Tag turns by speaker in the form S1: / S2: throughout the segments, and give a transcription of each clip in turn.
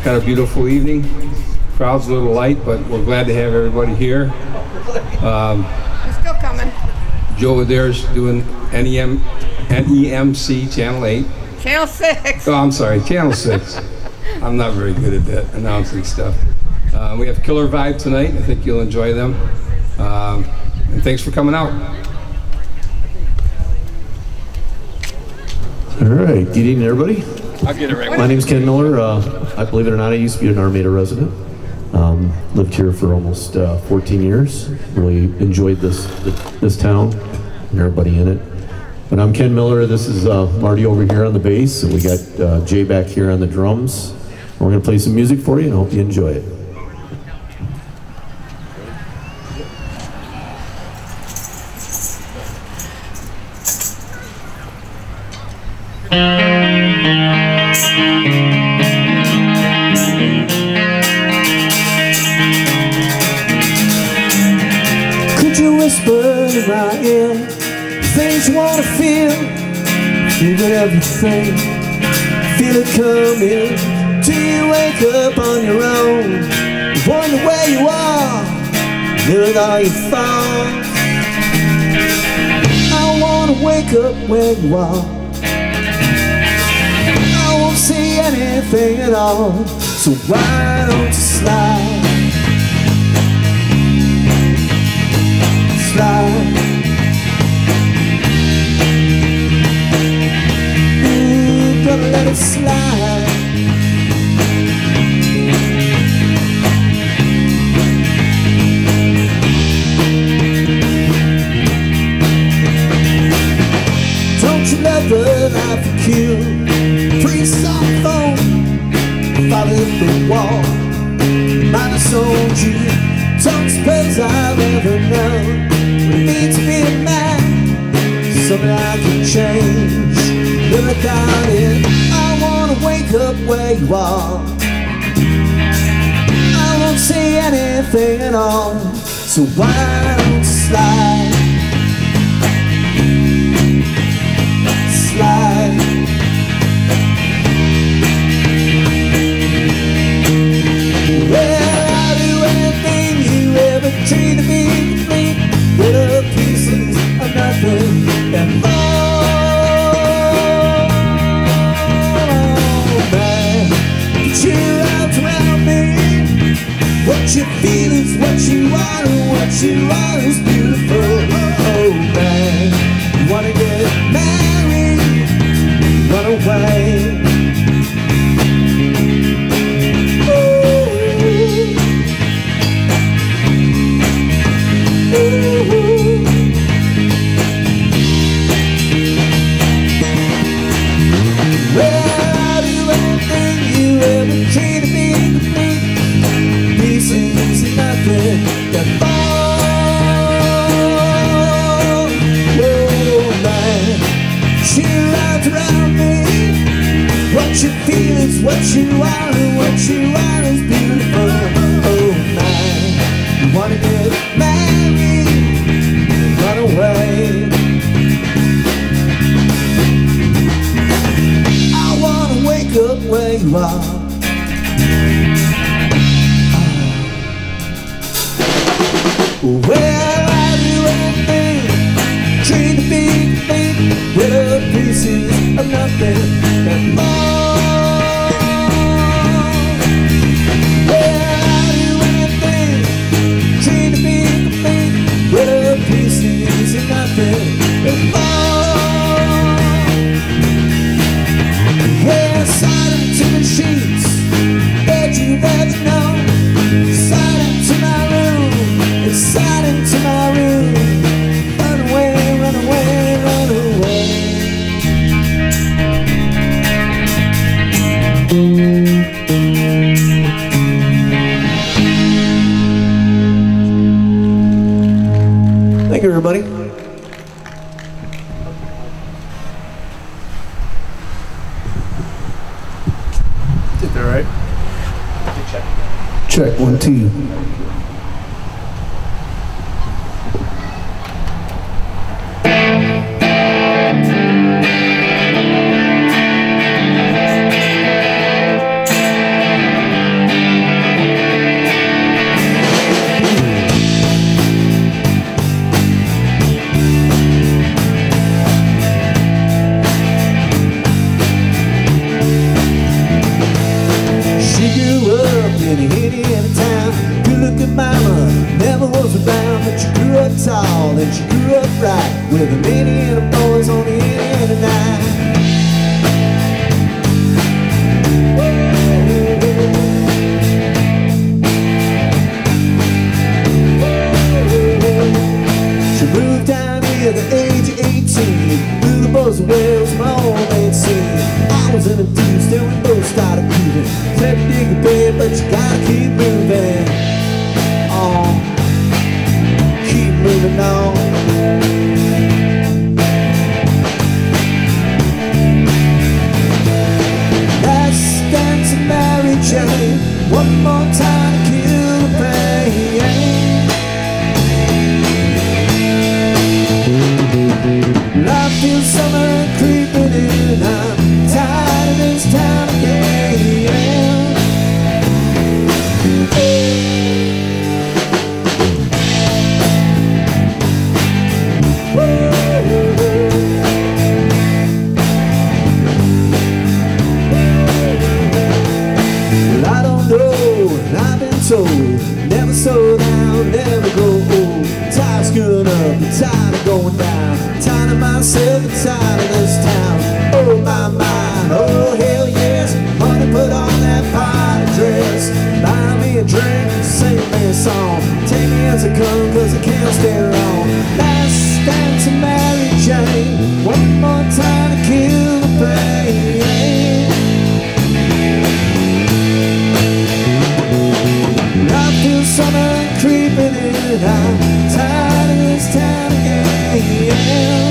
S1: Got a beautiful evening. Crowd's a little light, but we're glad to have everybody here.
S2: We're still coming.
S1: Joe Adair's doing NEMC Channel 8.
S2: Channel 6.
S1: Oh, I'm sorry, Channel 6. I'm not very good at that, announcing stuff. We have Killer Vibe tonight. I think you'll enjoy them. And thanks for coming out.
S3: All right, good evening, everybody.
S1: I'll get it right.
S3: My name's Ken Miller. I believe it or not, I used to be an Armada resident. Lived here for almost 14 years. Really enjoyed this town and everybody in it. But I'm Ken Miller. This is Marty over here on the bass, and we got Jay back here on the drums. And we're gonna play some music for you, and I hope you enjoy it.
S4: Could you whisper in my ear things you wanna feel? Feel it everything, feel it coming. Till you wake up on your own, wonder where you are, live with all your thoughts. I wanna wake up where you are. I won't see anything at all, so why don't you slide? Slide. Ooh, gotta let it slide. Don't you let the life kill? Free soft phone, follow the wall. Minus on you, toughest place I've ever known. What it means to be a man, something I can change. Live without it, I wanna wake up where you are. I won't see anything at all, so why don't you slide? Slide. Well, I'll do anything you ever dreamed of being complete. Little pieces of nothing and more. Man, put your arms around me. What you feel is what you want, and what you want is beautiful. Oh man, you wanna get married, run away. What you feel is what you are, and what you are is beautiful. Oh man, you wanna get married, run away. I wanna wake up where you are. Well, I do anything, dream to be complete, little pieces of nothing and more. Well, I do anything, dream to be complete, little pieces of nothing and more. Yeah, silent to the sheets, bed you never know. Silent to my room, it's silent to my room. Run away, run away, run away. Thank you, everybody.
S3: Did that right?
S4: Check 1, 2. up tall and she grew up right with a many and boys on the Indiana night. She moved down here at the age of 18, blew the buzz away, was my old man scene. I was in a deuce, then we both started grooving. Said to dig a bed, but you gotta keep moving on, keep moving on. Last dance of Mary Jane, one more time to kill the pain. I feel summer creeping in, I'm tired of this town again. Well, I don't know, and I've been told, never slow down, never grow old. Tire's going up, the tide is going down. Tired of myself and tired of this town. Oh my, my, oh hell yes. Honey, put on that party dress. Buy me a drink, sing me a song. Take me as I come, cause I can't stay long. Last dance of Mary Jane, one more time to kill the pain. I feel summer creeping in, I'm tired of this town again.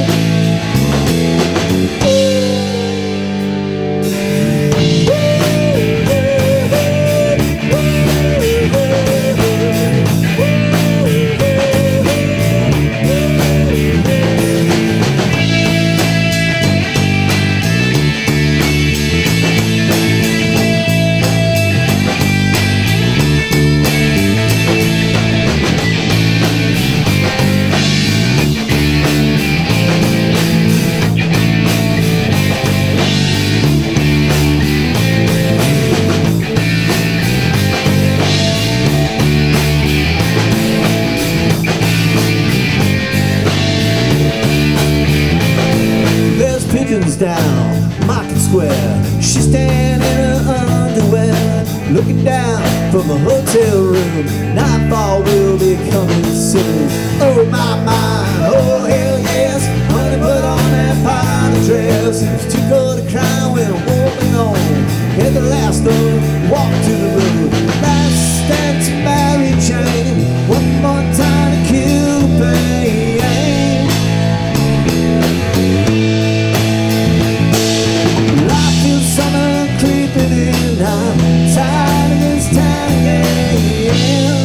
S4: Down Market Square, she's standing in her underwear, looking down from a hotel room. Nightfall will be coming soon. Oh my, my, oh hell yes. Honey, put on that party dress. It's too cold to cry when I'm walking on. Hit the last one, walk to the road. Last dance of Mary Jane, one more time to kill the pain. Summer creeping in, I'm tired of this town again.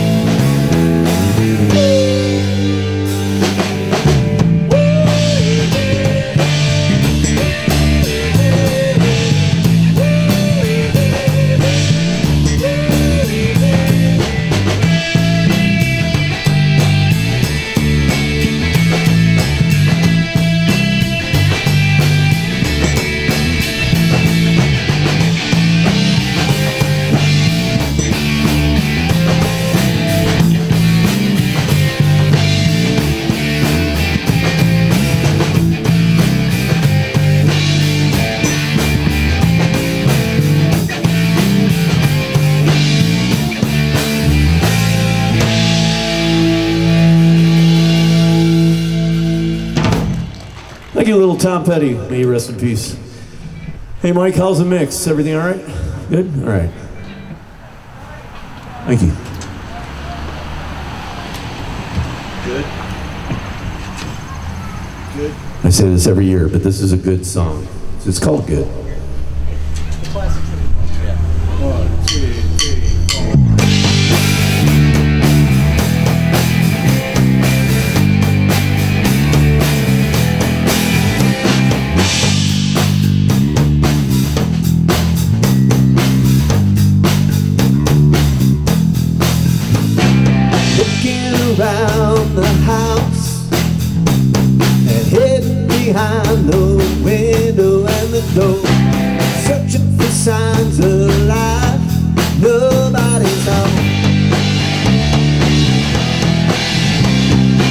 S4: Thank you, little Tom Petty. May you rest in peace. Hey, Mike, how's the mix? Everything all right? Good? All right. Thank you. Good? Good? I say this every year, but this is a good song. It's called Good.
S5: Classic. Yeah. 1, 2, 3, 4.
S4: Around the house and hidden behind the window and the door, searching for signs of life. Nobody's home.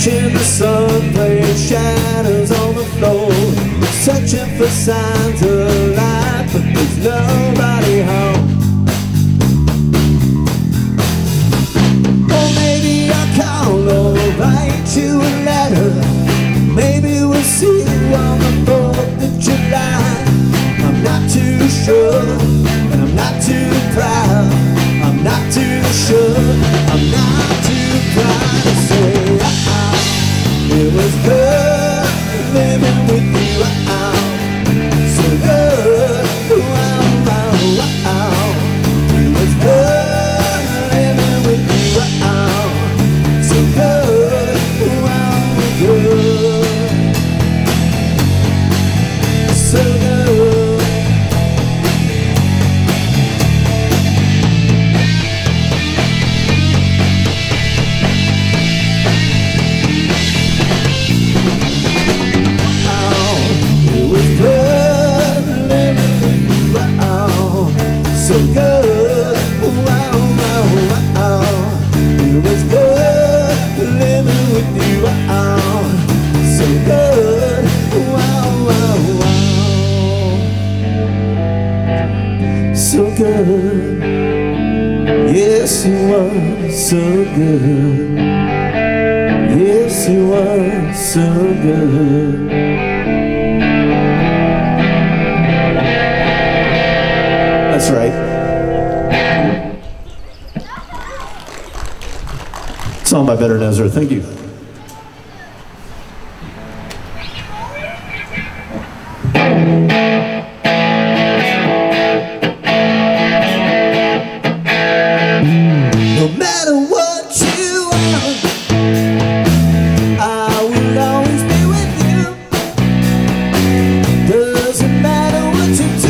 S4: watching the sun play shadows on the floor, searching for signs of life, but there's nobody home. Or maybe I'll call or write you a letter. Maybe we'll see you on the 4th of July. I'm not too sure, and I'm not too proud. I'm not too sure, I'm not too proud to say it was good living with you, so good, wow, wow, wow. It was good living with you, so good, wow, good, so good. So good, wow, wow, wow. It was good living with you, wow. So good, wow, wow, wow. So good, yes it was so good. Yes it was so good. That's right. Song by Better Nezra. Thank you. No matter what you are, I will always be with you. Doesn't matter what you do.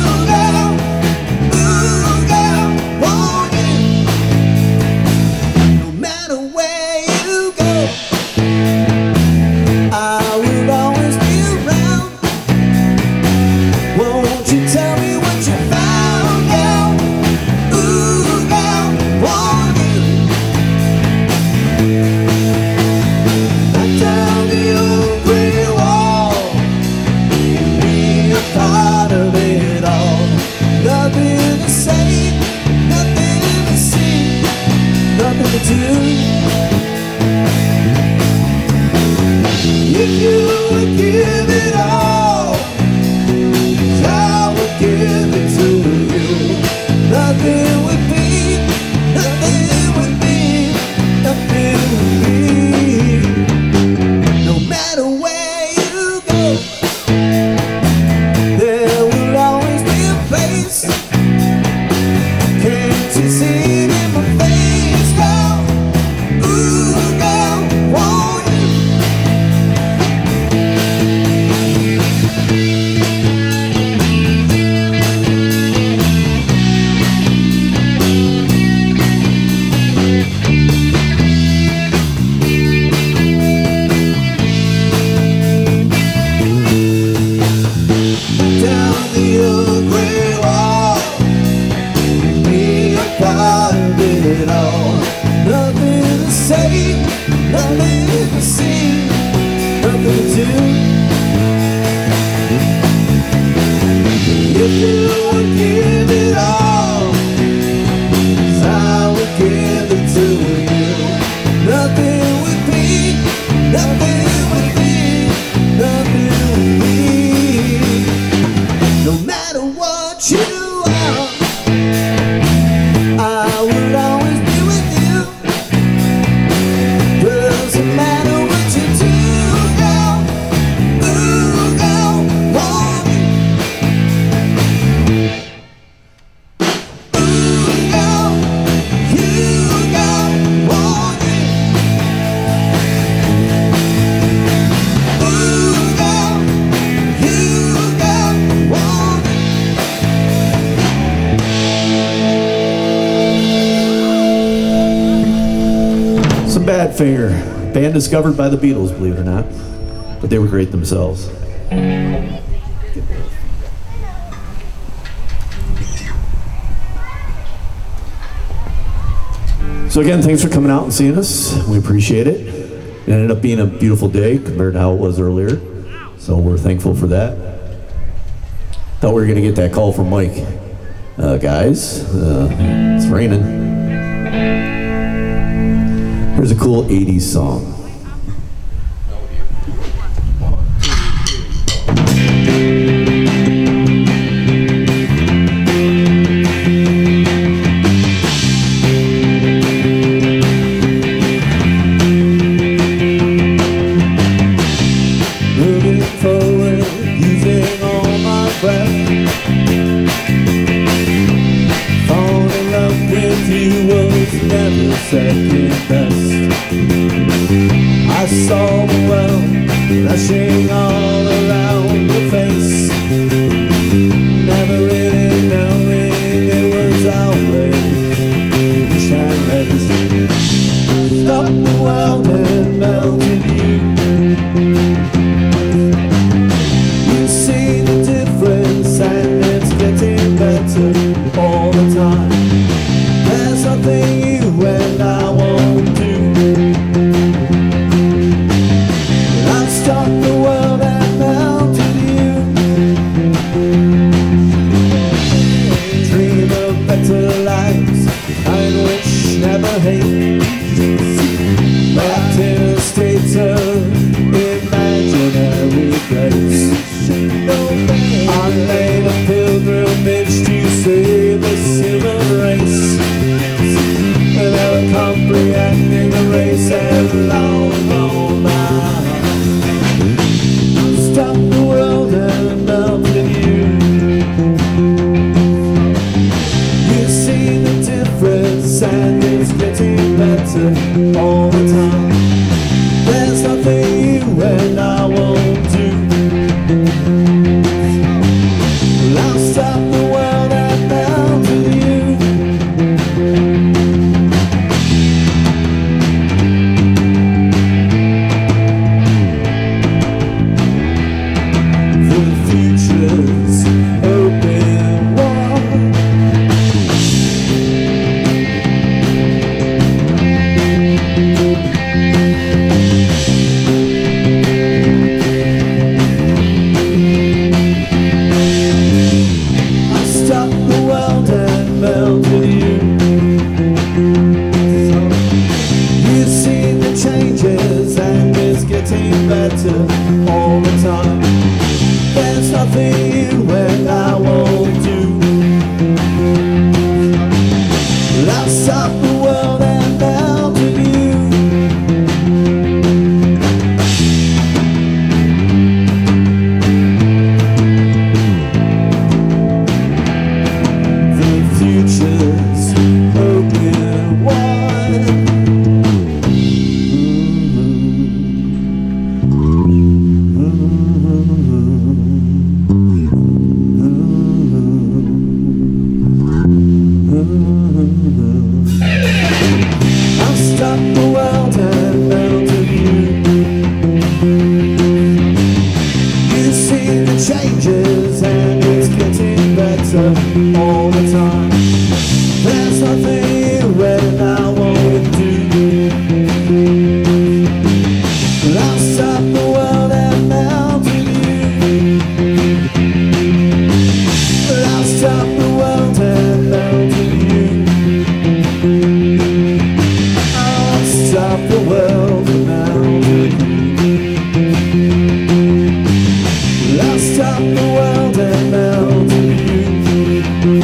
S4: If you would give it all, I would give it to you. Nothing would be, nothing would be, nothing would be. No matter where you go, there will always be a place. Can't you see it in my face, girl? Ooh, girl, won't you? Down the old gray wall, be a part of it all. Nothing to say, nothing to see, nothing to do. If you would give it all, I would give it to you. Nothing would be, nothing would be, nothing would be. No matter what you are, I will always be with you. Doesn't matter what you do, girl. Ooh, girl, want you. Ooh, girl, you, girl, want you. Ooh, girl, you, girl, want you. Some Badfinger, band discovered by the Beatles, believe it or not, but they were great themselves. So again, thanks for coming out and seeing us. We appreciate it.
S3: It ended up being a beautiful day compared to how it was earlier, so we're thankful for that. Thought we were gonna get that call from Mike. Guys, it's raining. Here's a cool 80s song.
S4: Second best. I saw the world flashing all around the face, never really knowing it was always shine. Stop the world and melted you. You see the difference and it's getting better all the time. There's nothing you and I won't do. I've stopped the world and melted you. Dream of better lives, I wish never hate. Wrapped in a state of imaginary place. I made a pilgrimage to save the human race. Without comprehending the race and long, long line. Stop the world and melted you. You see the difference and it's getting better all the time. There's nothing you and I won't do. I'll stop the world and melted you. All the time. There's nothing you and I won't do. I'll stop the world and melted you. The future's open wide. Changes and it's getting better all the time. There's nothing you and I won't do. I'll stop the world and melted you. I'll stop the world and melted you. I'll stop the world and melted you. I'll stop the world and melted you.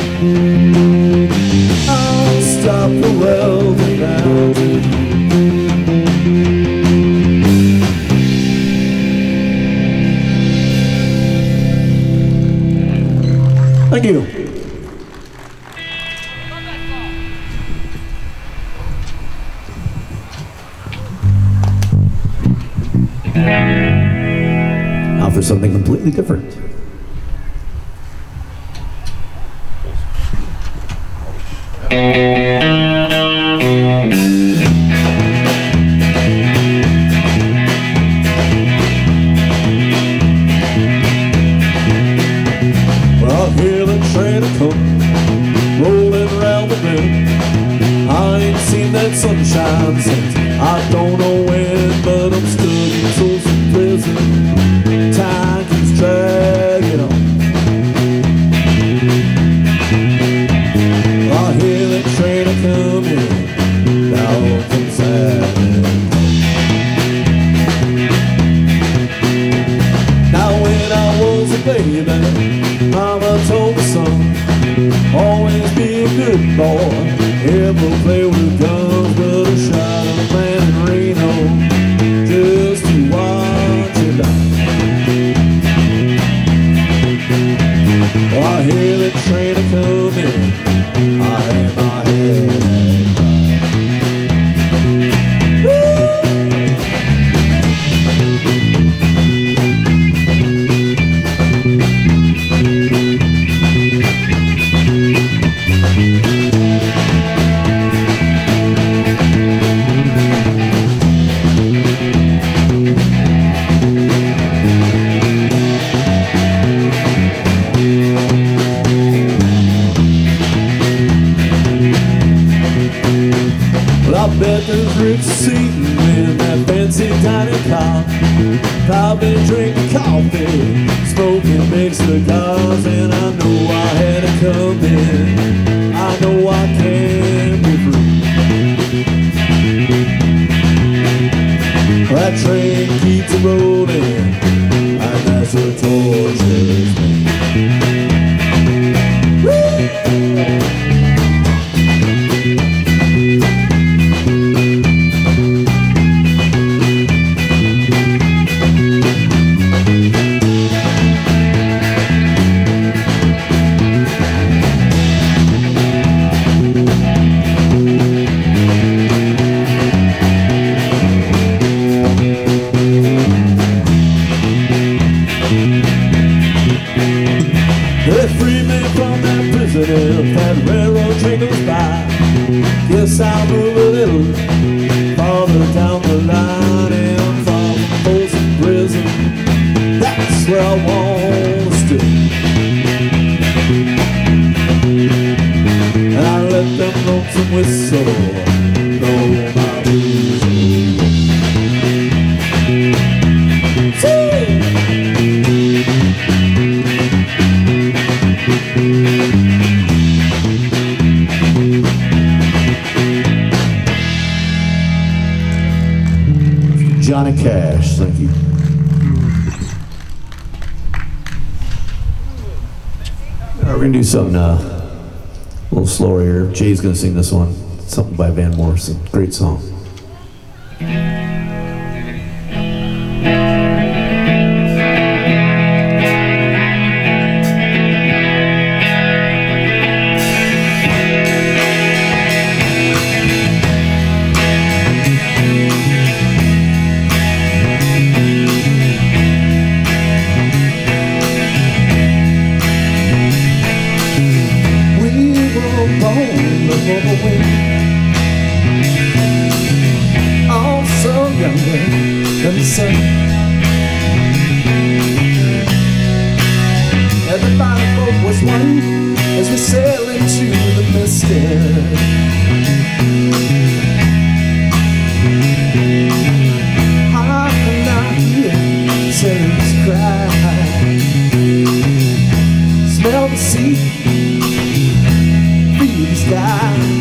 S4: I'll stop the world and melted you. Thank you.
S3: Now for something completely different.
S4: Well, I hear the train come rolling around the bend. I ain't seen that sunshine since I don't know when, but down from sadness. Now when I was a baby, Mama told me, son, always be a good boy. Never play with guns, but I shot a man in Reno just to watch him die. Oh, I hear the train a-comin', I had my head Rich seating in that fancy dining car. I've been drinking coffee, smoking big cigars, and I know I had to come in. I know I can't be free. That train keeps rolling, and that's what tortures me. That railroad train goes by. Guess I'll move a little farther down the line, and from Folsom Prison, that's where I want to stay. And I let them lonesome whistle blow my blues away. Johnny Cash, thank you. All right, we're gonna do something a little slower here. Jay's gonna sing this one, something by Van Morrison. Great song. Also younger than the sun. Everybody boat was one as we sail into the misty. I cannot hear sailors cry. Smell the sea, feel the sky.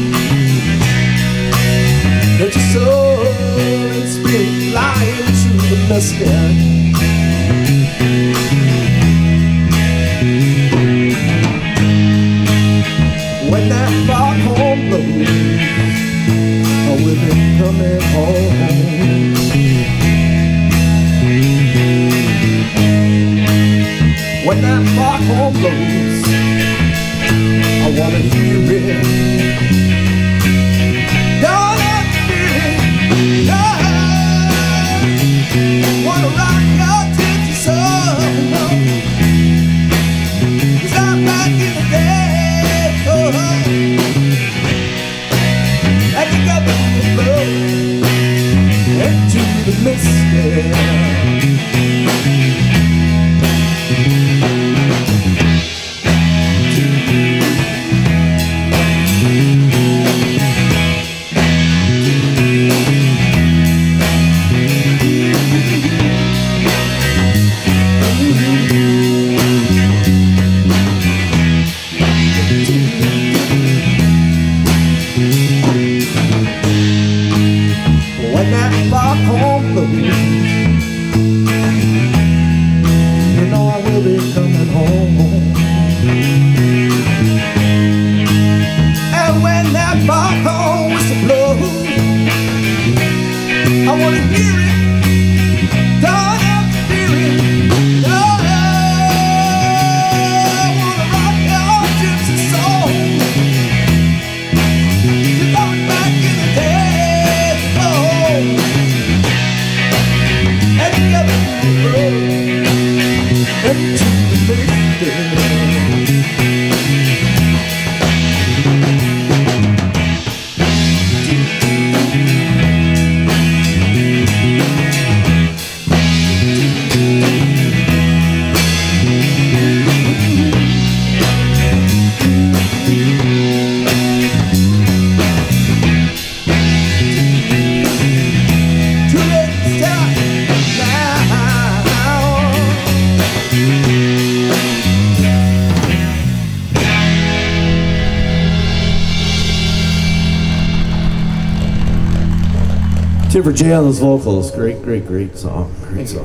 S4: Let your soul and spirit fly into the misty. When that foghorn blows, I will be coming home. When that foghorn blows, I wanna hear it. Wanna rock your Texas soul, 'cause I'm back in the day. I think I'm gonna blow into the misty. You know I will be coming home. And when that foghorn whistle blows, I wanna hear it. Don't have to fear it. Oh, I wanna rock your gypsy soul. You're going back in the day. Oh, and the other road into the lake.
S3: Tim for Jay on those vocals. Great, great, great song. Great song.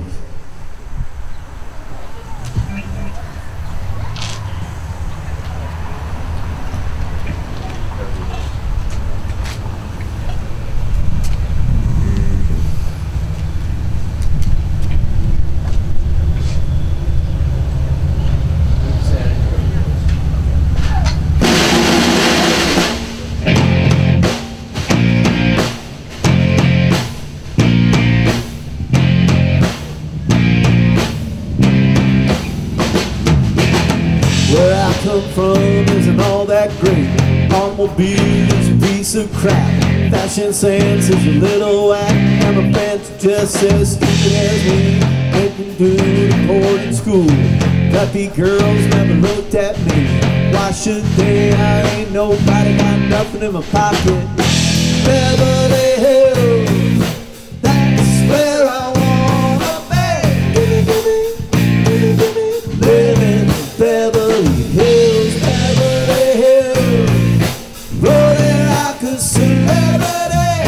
S4: Where I come from isn't all that great. Automobile is a piece of crap. Fashion sense is a little whack. And my friends are just as stupid as me. They can do the boarding school. Happy girls never looked at me. Why should they? I ain't nobody, got nothing in my pocket. Beverly Hills, that's where I wanna be. Living in Beverly Hills, Beverly Hills, rolling like a celebrity.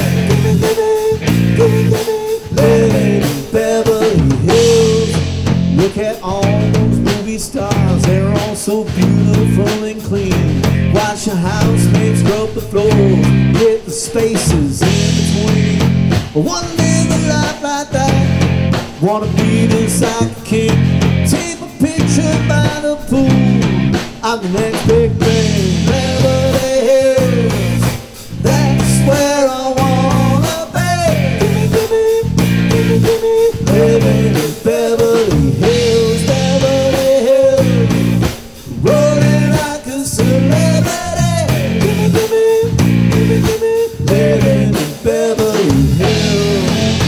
S4: Living in Beverly Hills, look at all those movie stars, they're all so beautiful and clean. Watch your housemates scrub the floors, hit the spaces in between. One live a life like that, wanna be the soccer king. Take a picture by the pool, I'm the next big thing. Beverly Hills, that's where I wanna be. Living in Beverly Hills, Beverly Hills, rolling like a celebrity. Living in Beverly Hills.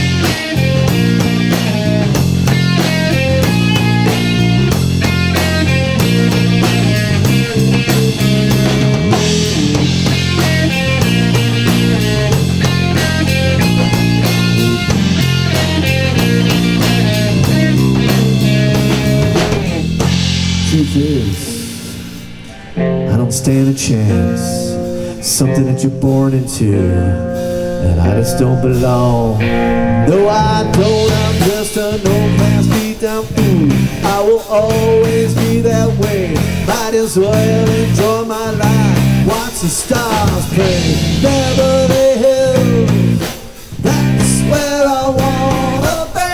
S4: Truth is, I don't stand a chance. Something that you're born into, and I just don't belong. No, I don't. I'm just an old class beat down fool. I will always be that way. Might as well enjoy my life. Watch the stars play. Beverly Hills, that's where I wanna be.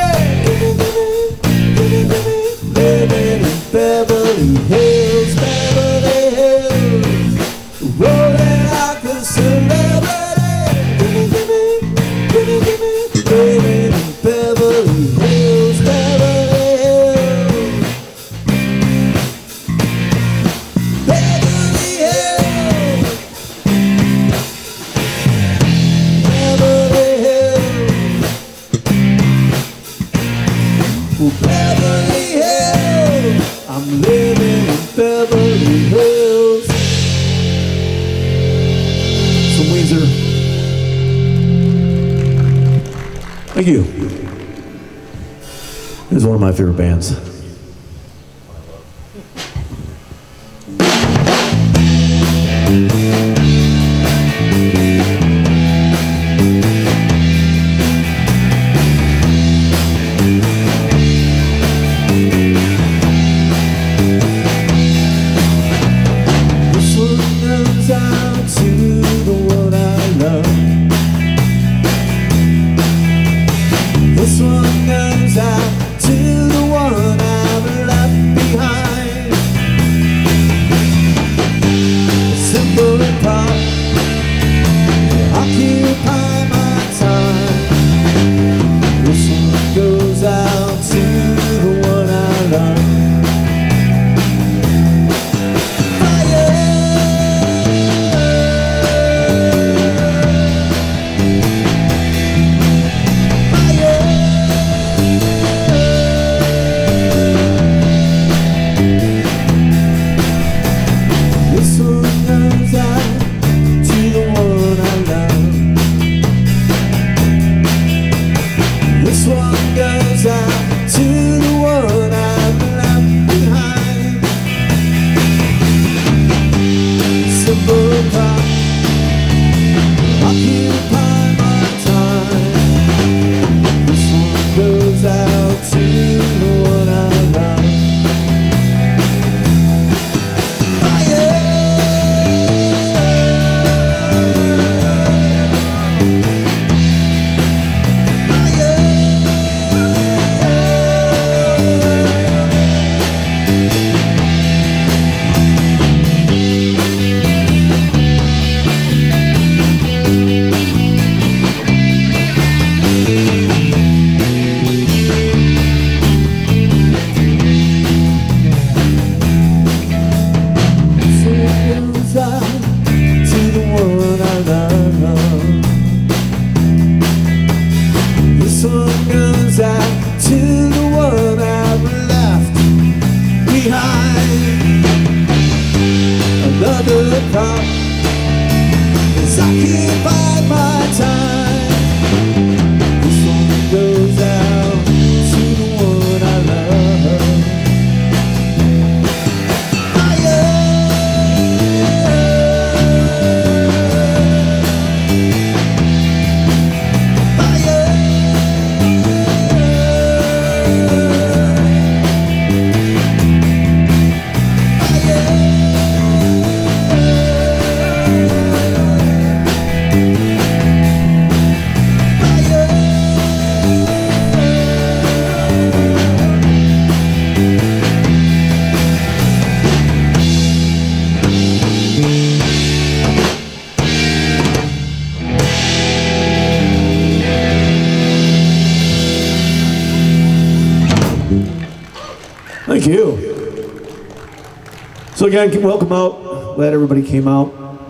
S4: Living in Beverly Hills, Beverly Hills, rolling like a celebrity. Living in Beverly Hills, Beverly Hills, Beverly Hills, Beverly Hills, well, Beverly Hills, I'm living in Beverly Hills. Some Weezer. Thank you. This is one of my favorite bands. to the one I've left behind. Another thought as I can't bide my time. This one goes out to the one I love. Thank you. So again, welcome out. Glad everybody came out.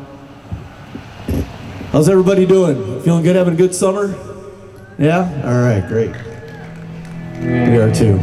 S4: How's everybody doing? Feeling good? Having a good summer? Yeah? All right, great. We are too.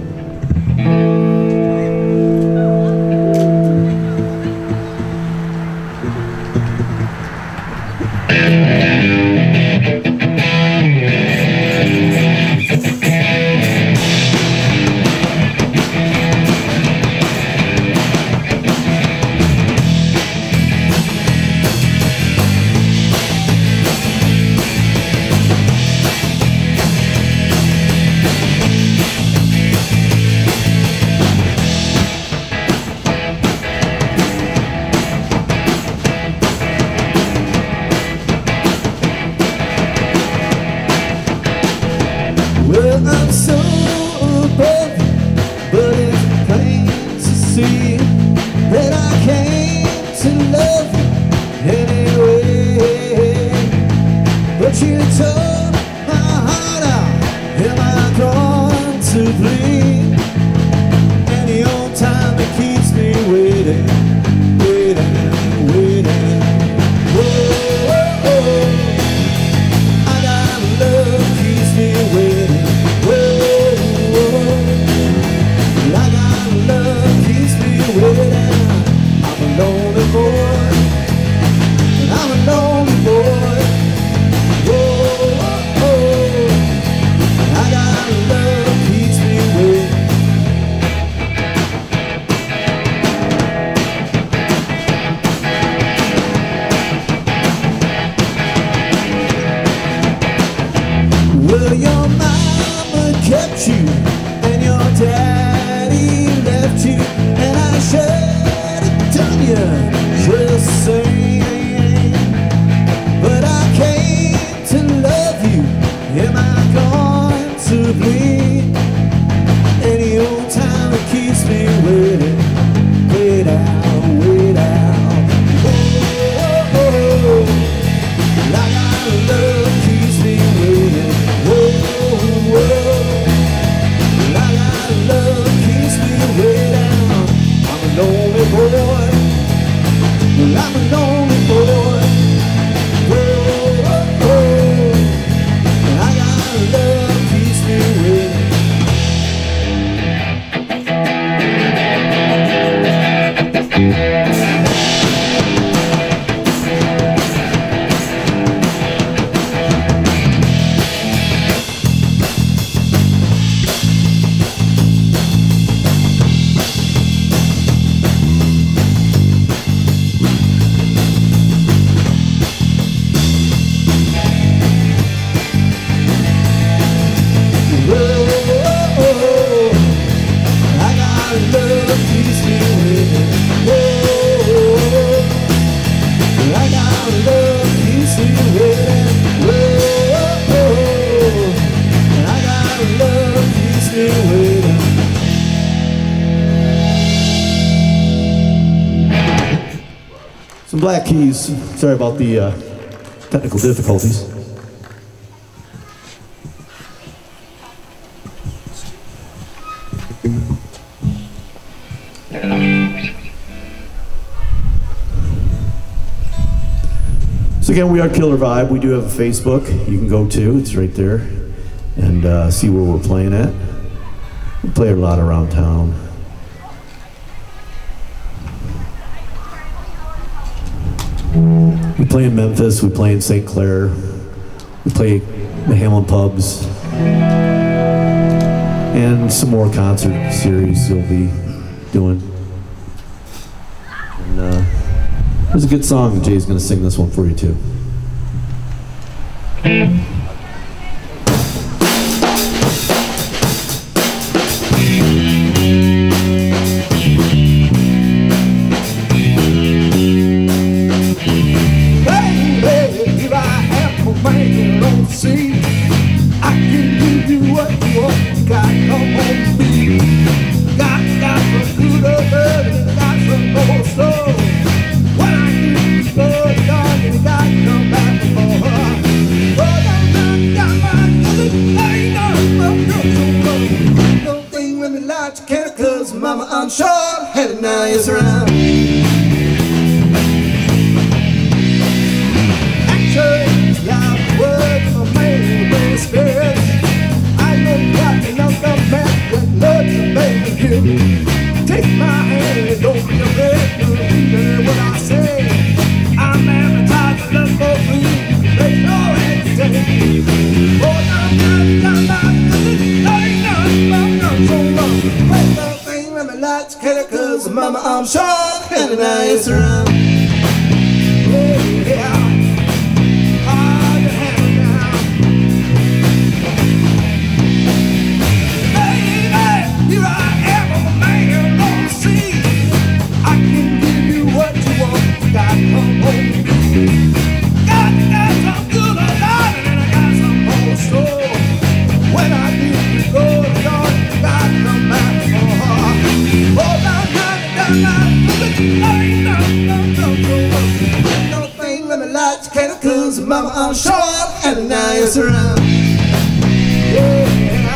S4: Well, I'm so above, but it's plain to see that I came to love you anyway. But you tore my heart out, am I drawn to bleed? Any old time that keeps me waiting, waiting, waiting. Whoa, whoa, whoa. I got love keeps me waiting. I'm a lonely boy, and I'm a lonely boy. Whoa, whoa, whoa. I got love keeps me waiting. Well, your mama kept you, and your daddy left you, and I should have done you just the same. But I came to love you, am I going to bleed? Any old time that keeps me waiting, wait out, wait out. Oh, oh, oh. I got love keeps me waiting. Whoa, whoa. I got love keeps me waiting. I'm a lonely boy. I'm a lonely boy. Whoa, whoa, whoa. I got love keeps me waiting. Some Black Keys. Sorry about the technical difficulties. So again, we are Killer Vibe. We do have a Facebook you can go to. It's right there.
S3: and see where we're playing at. We play a lot around town. We play in Memphis, we play in St. Clair, we play the Hamlin pubs, and some more concert series you'll be doing. And there's a good song, Jay's gonna sing this one for you too.
S4: Mama, I'm short-headed now, yes, around. Actually, yeah, words my main way spirits. I know what another man that loves to make you. Take my hand and don't be afraid to hear what I say. I'm advertised to look for you. There's no hesitation. Oh, lights, cause mama, I'm short-headed now, yes, around. Yeah, all you have now. Baby, here I am, I'm a man on the sea. I can give you what you want, got come home. Got some good or not, and I got some old store. When I do you go, Lord, you got come back for her. Oh, no thing, let me light your candle, cause mama, I'm short and now it's around. Yeah.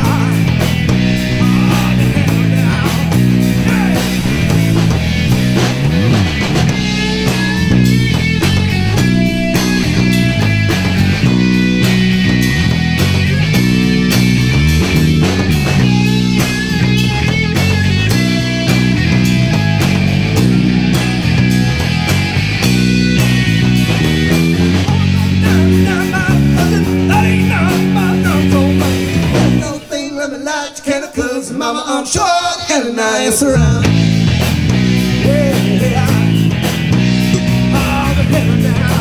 S4: Cause mama, I'm short and nice around. Yeah, all the heaven down.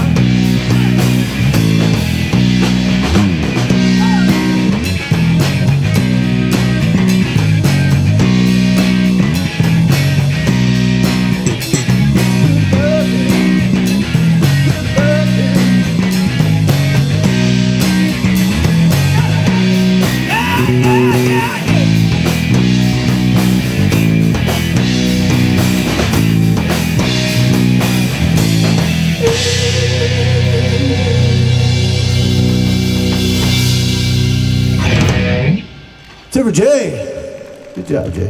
S4: Timber Jay. Good job, Jay.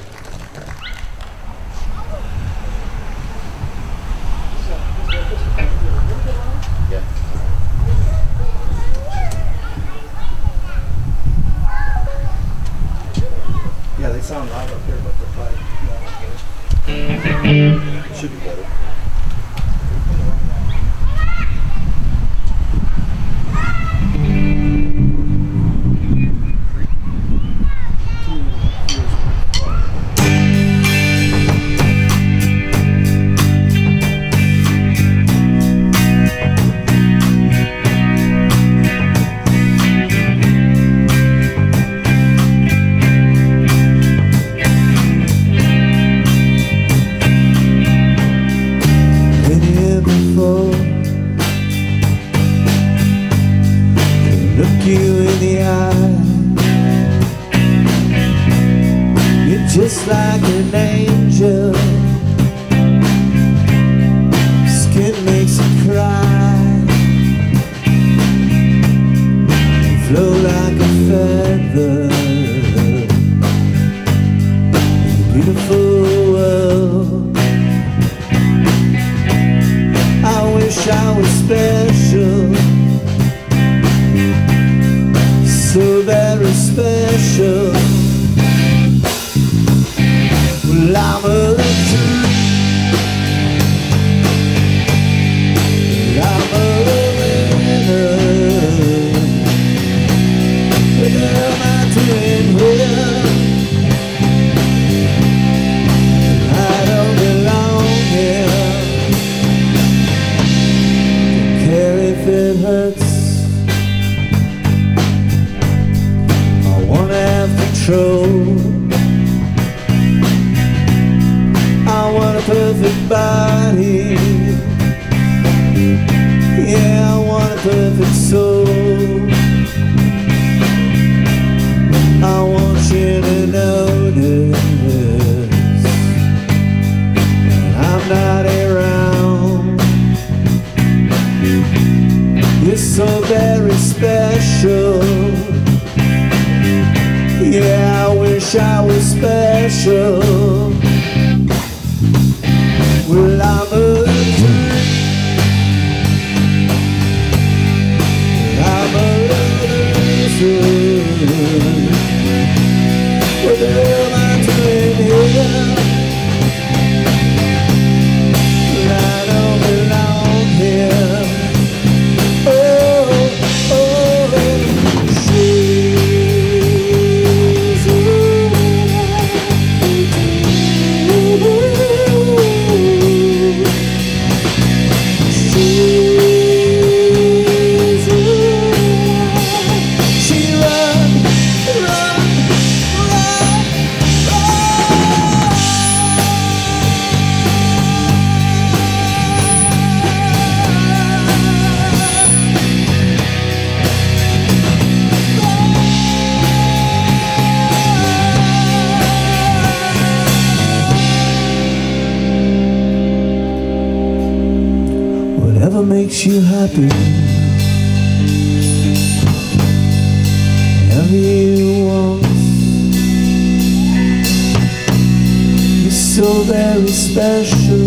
S4: Yeah, they sound loud up here, but they're probably should be better. Look you in the eye, you're just like an angel. Skin makes you cry, you flow like a feather. Beautiful world, I wish I was special, so that very special. Well, I'm a dream. I'm a winner. What am I doing here? I don't belong here. Don't care if it hurts. I wanna have control. I want a perfect body. Yeah, I want a perfect soul. I want you to notice that I'm not around. You're so very special. Yeah, I wish I was special. Well, I'm a dream. I'm a loser. What the hell am I doing here? I don't belong here. Oh, oh, she's whatever makes you happy, whatever you want. You're so very special.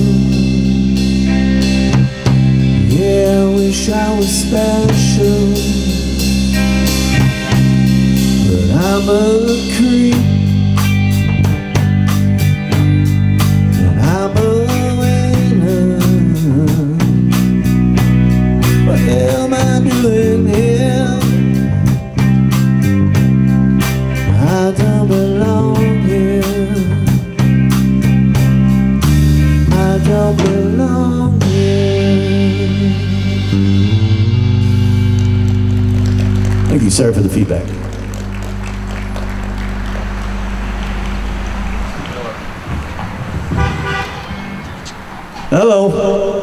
S4: Yeah, I wish I was special, but I'm a creep. And I'm a winner. What the hell am I doing here? I don't belong here. I don't belong here.
S3: Thank you. Sorry for the feedback. Hello.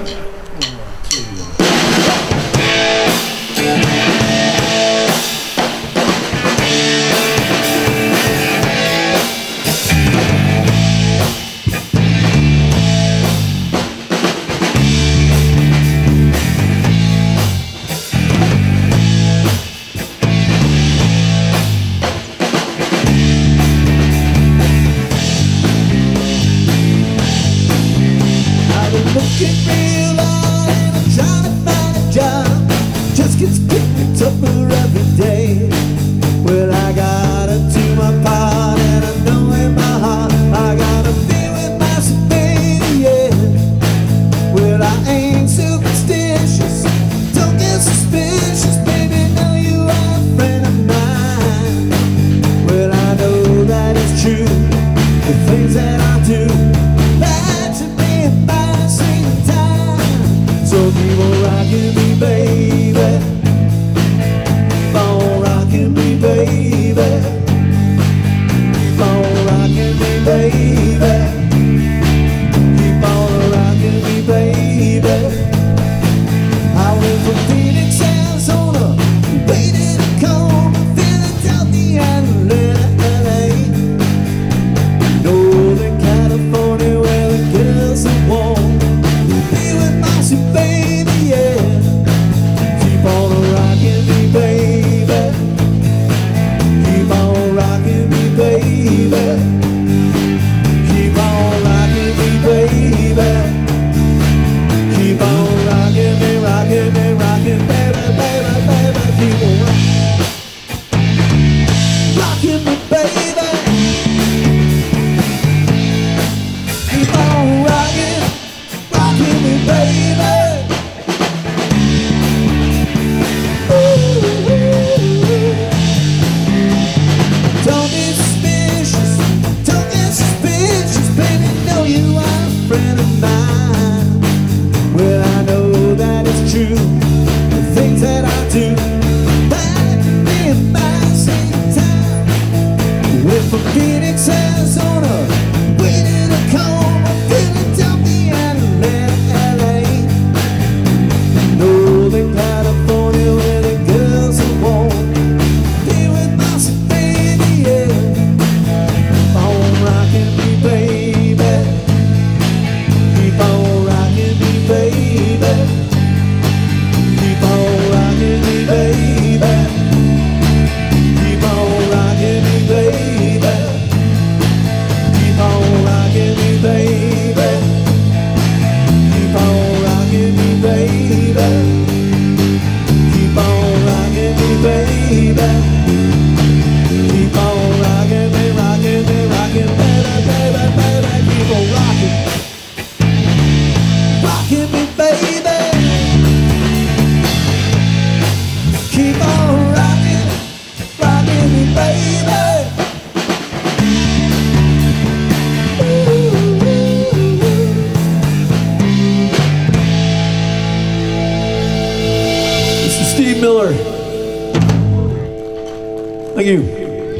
S4: Looking real hard and I'm trying to find a job. Just gets picked tougher every day. Well, I gotta do my part and I know in my heart I gotta be with my baby, yeah. Well, I ain't superstitious, don't get suspicious, baby, know you are a friend of mine. Well, I know that it's true, the things that I do, that to me so keep on rocking me, baby. Keep on rocking. from Phoenix, Arizona, waiting to come from Philadelphia and LA. Northern California, where the girls are warm, be with my baby, yeah. Keep on rocking me, baby. Keep on rocking me, baby. Keep on rocking me, baby. Keep on rocking me, baby. Keep on rocking me, baby. Keep on rocking me, baby. Keep on rocking me, baby. Keep on rocking me, rocking me, rocking, baby, baby, baby. Keep on rocking, rocking me, baby. Keep on rocking, rocking me, baby. Mr. Steve Miller. Thank you.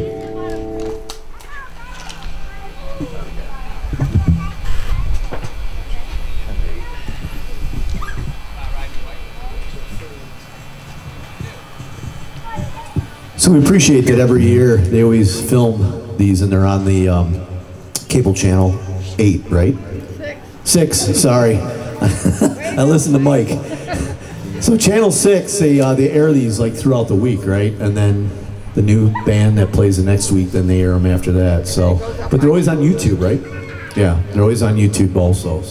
S4: So we appreciate that every year they always film these and they're on the cable channel 8, right? 6, sorry. I listened to Mike. So channel 6, they air these like throughout the week, right? And then the new band that plays the next week, then they air them after that. So, but they're always on YouTube, right? Yeah, they're always on YouTube also.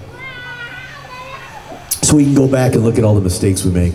S4: So we can go back and look at all the mistakes we make.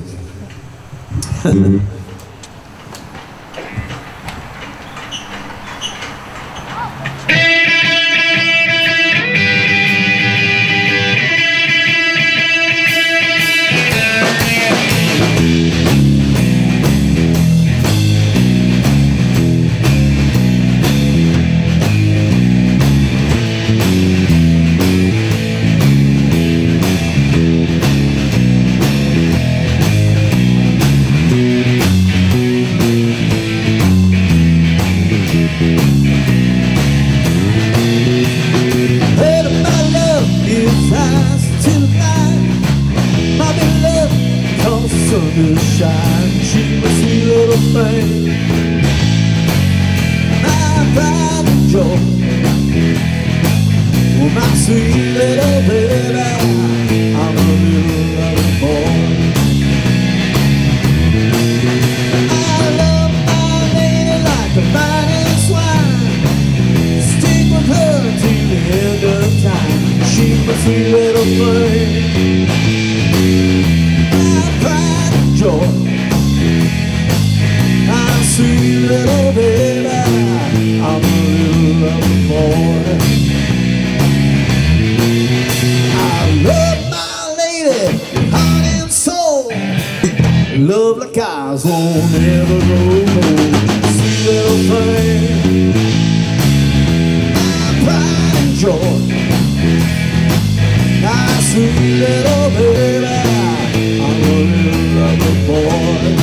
S4: Love like eyes won't ever grow cold. Sweet little thing, my pride and joy. My sweet little baby, I'm a little lover boy.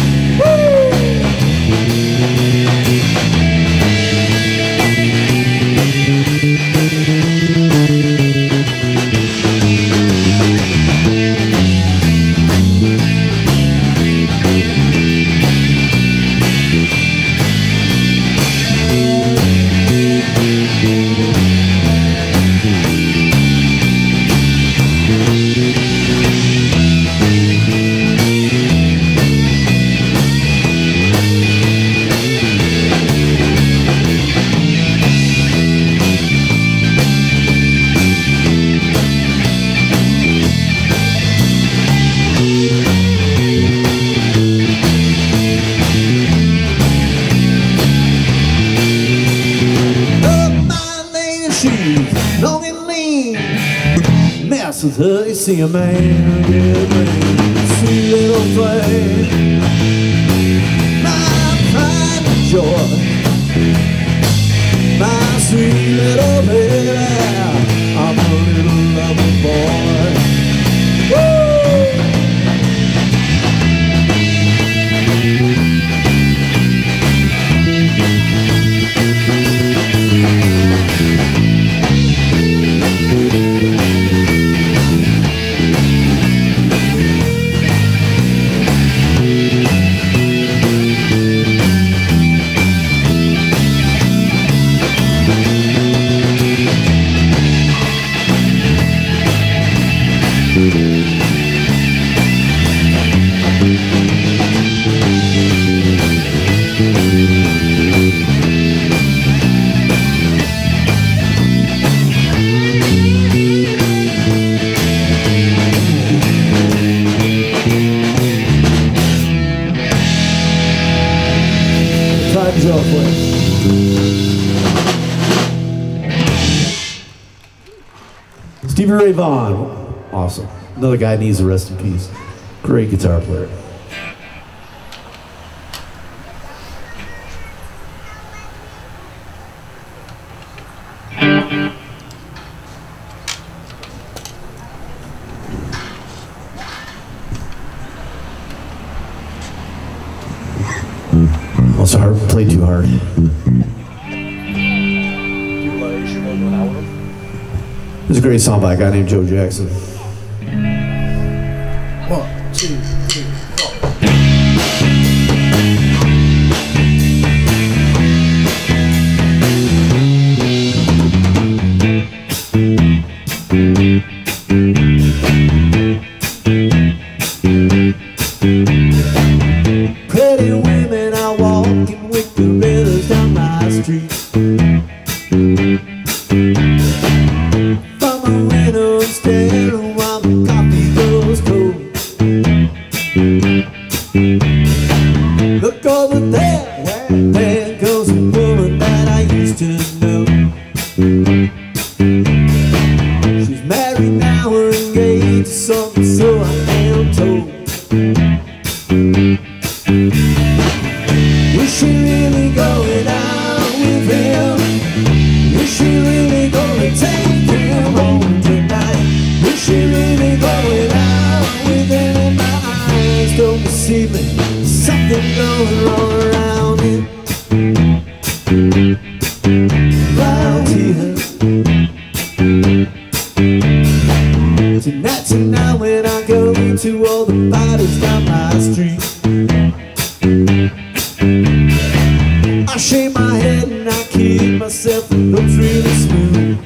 S4: With her, you see a man get me, sweet little flame, my pride and joy, my sweet little baby, I'm a little lover boy. Woo! Joplin. Stevie Ray Vaughan, awesome. Another guy needs to rest in peace. Great guitar player. It's hard, played too hard. There's a great song by a guy named Joe Jackson.
S5: 1, 2, 3, 4.
S4: Pretty women are walking with gorillas down my street. From a window staring while the coffee goes cold. Look over there, there goes a woman that I used to know. She's married now or engaged to something, so I am told. Is she really going out with him? Is she really gonna take him home tonight? Is she really going out with him? In my eyes don't deceive me, something going wrong around here. Around here. Tonight when I go to all the parties down my street, I shake my head and I keep myself, it looks really smooth.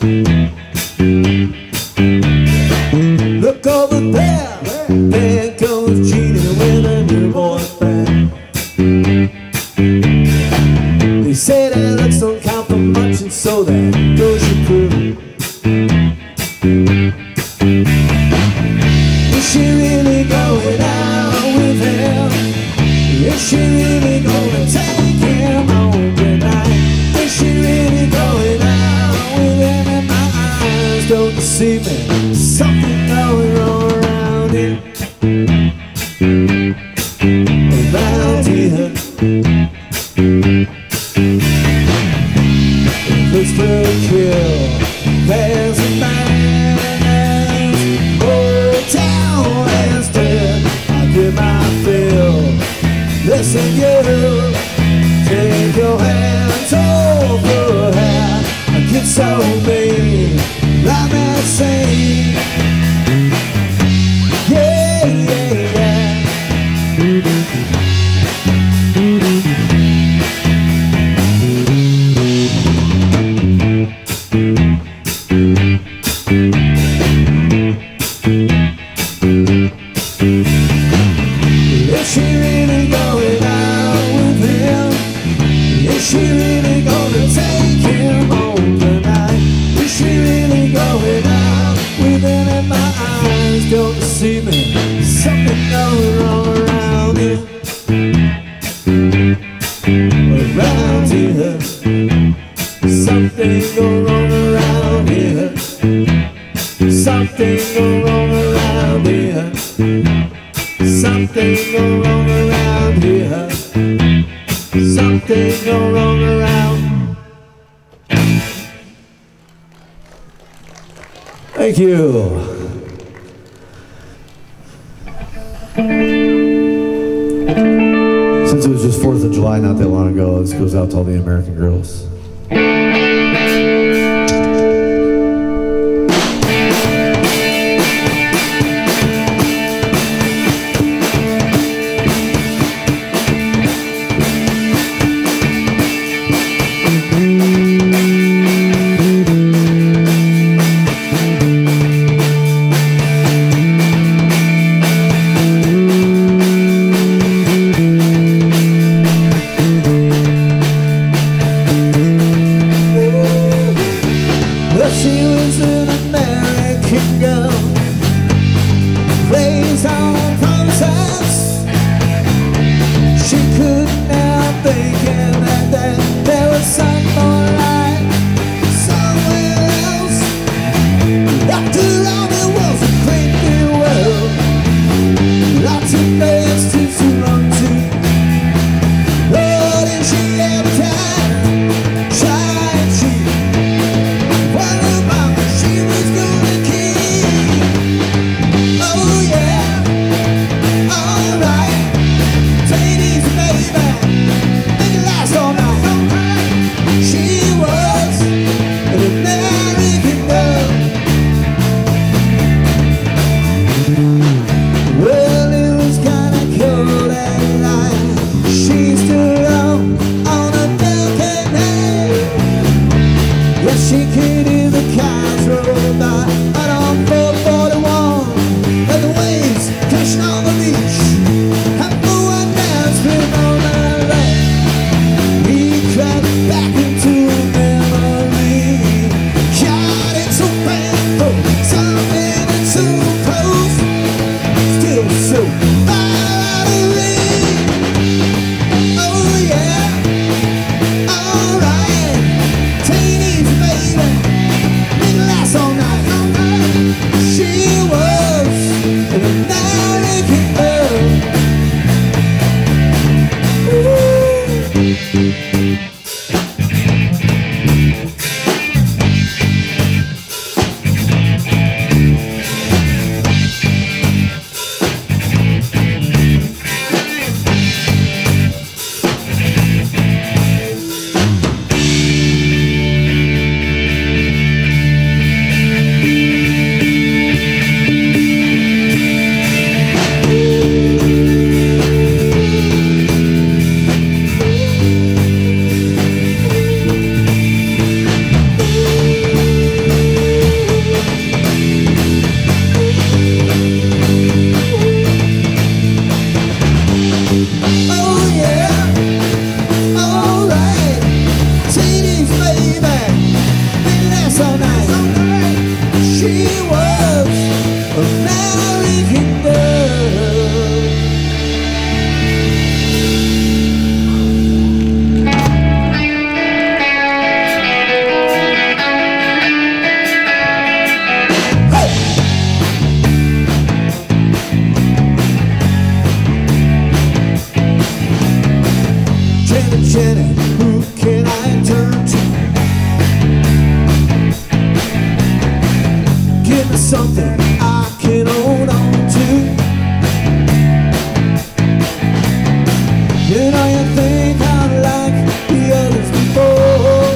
S4: Look over there, there goes Jeannie with a new boyfriend. They say that looks don't count for much, and so there goes your crew. Is she really going out with him? Is she really gonna take him home tonight? Is she really going out with him? In my eyes don't deceive me, something going wrong around here. Around here. Looks to kill. There's a man whole town is dead. I give my fill. Listen, you, take your hands over her. I get so mean, I'm insane. Yeah, yeah, yeah. Is she really going out with him? Is she really gonna take him home tonight? Is she really going out with him? In my eyes don't deceive me, something going wrong around here. Around here. Something going wrong around here. Something going wrong around here. Something going wrong around here. Something going wrong around. Thank you. Since it was just 4th of July not that long ago, this goes out to all the American girls. Jenny, who can I turn to? Give me something I can hold on to. You know you think I'm like the others before.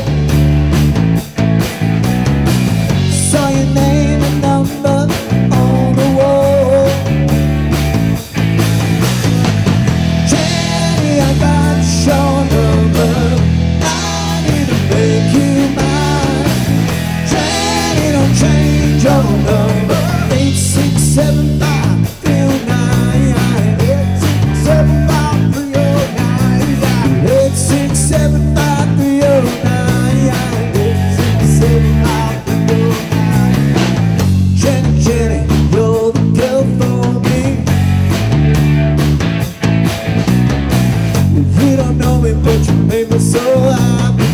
S4: Saw your name and number on the wall. Jenny, I got your number. I need to make you mine. Jenny, don't change your number. 8675309. 8675309. Jenny, Jenny, you're the girl for me. You don't know me, but you made me so happy.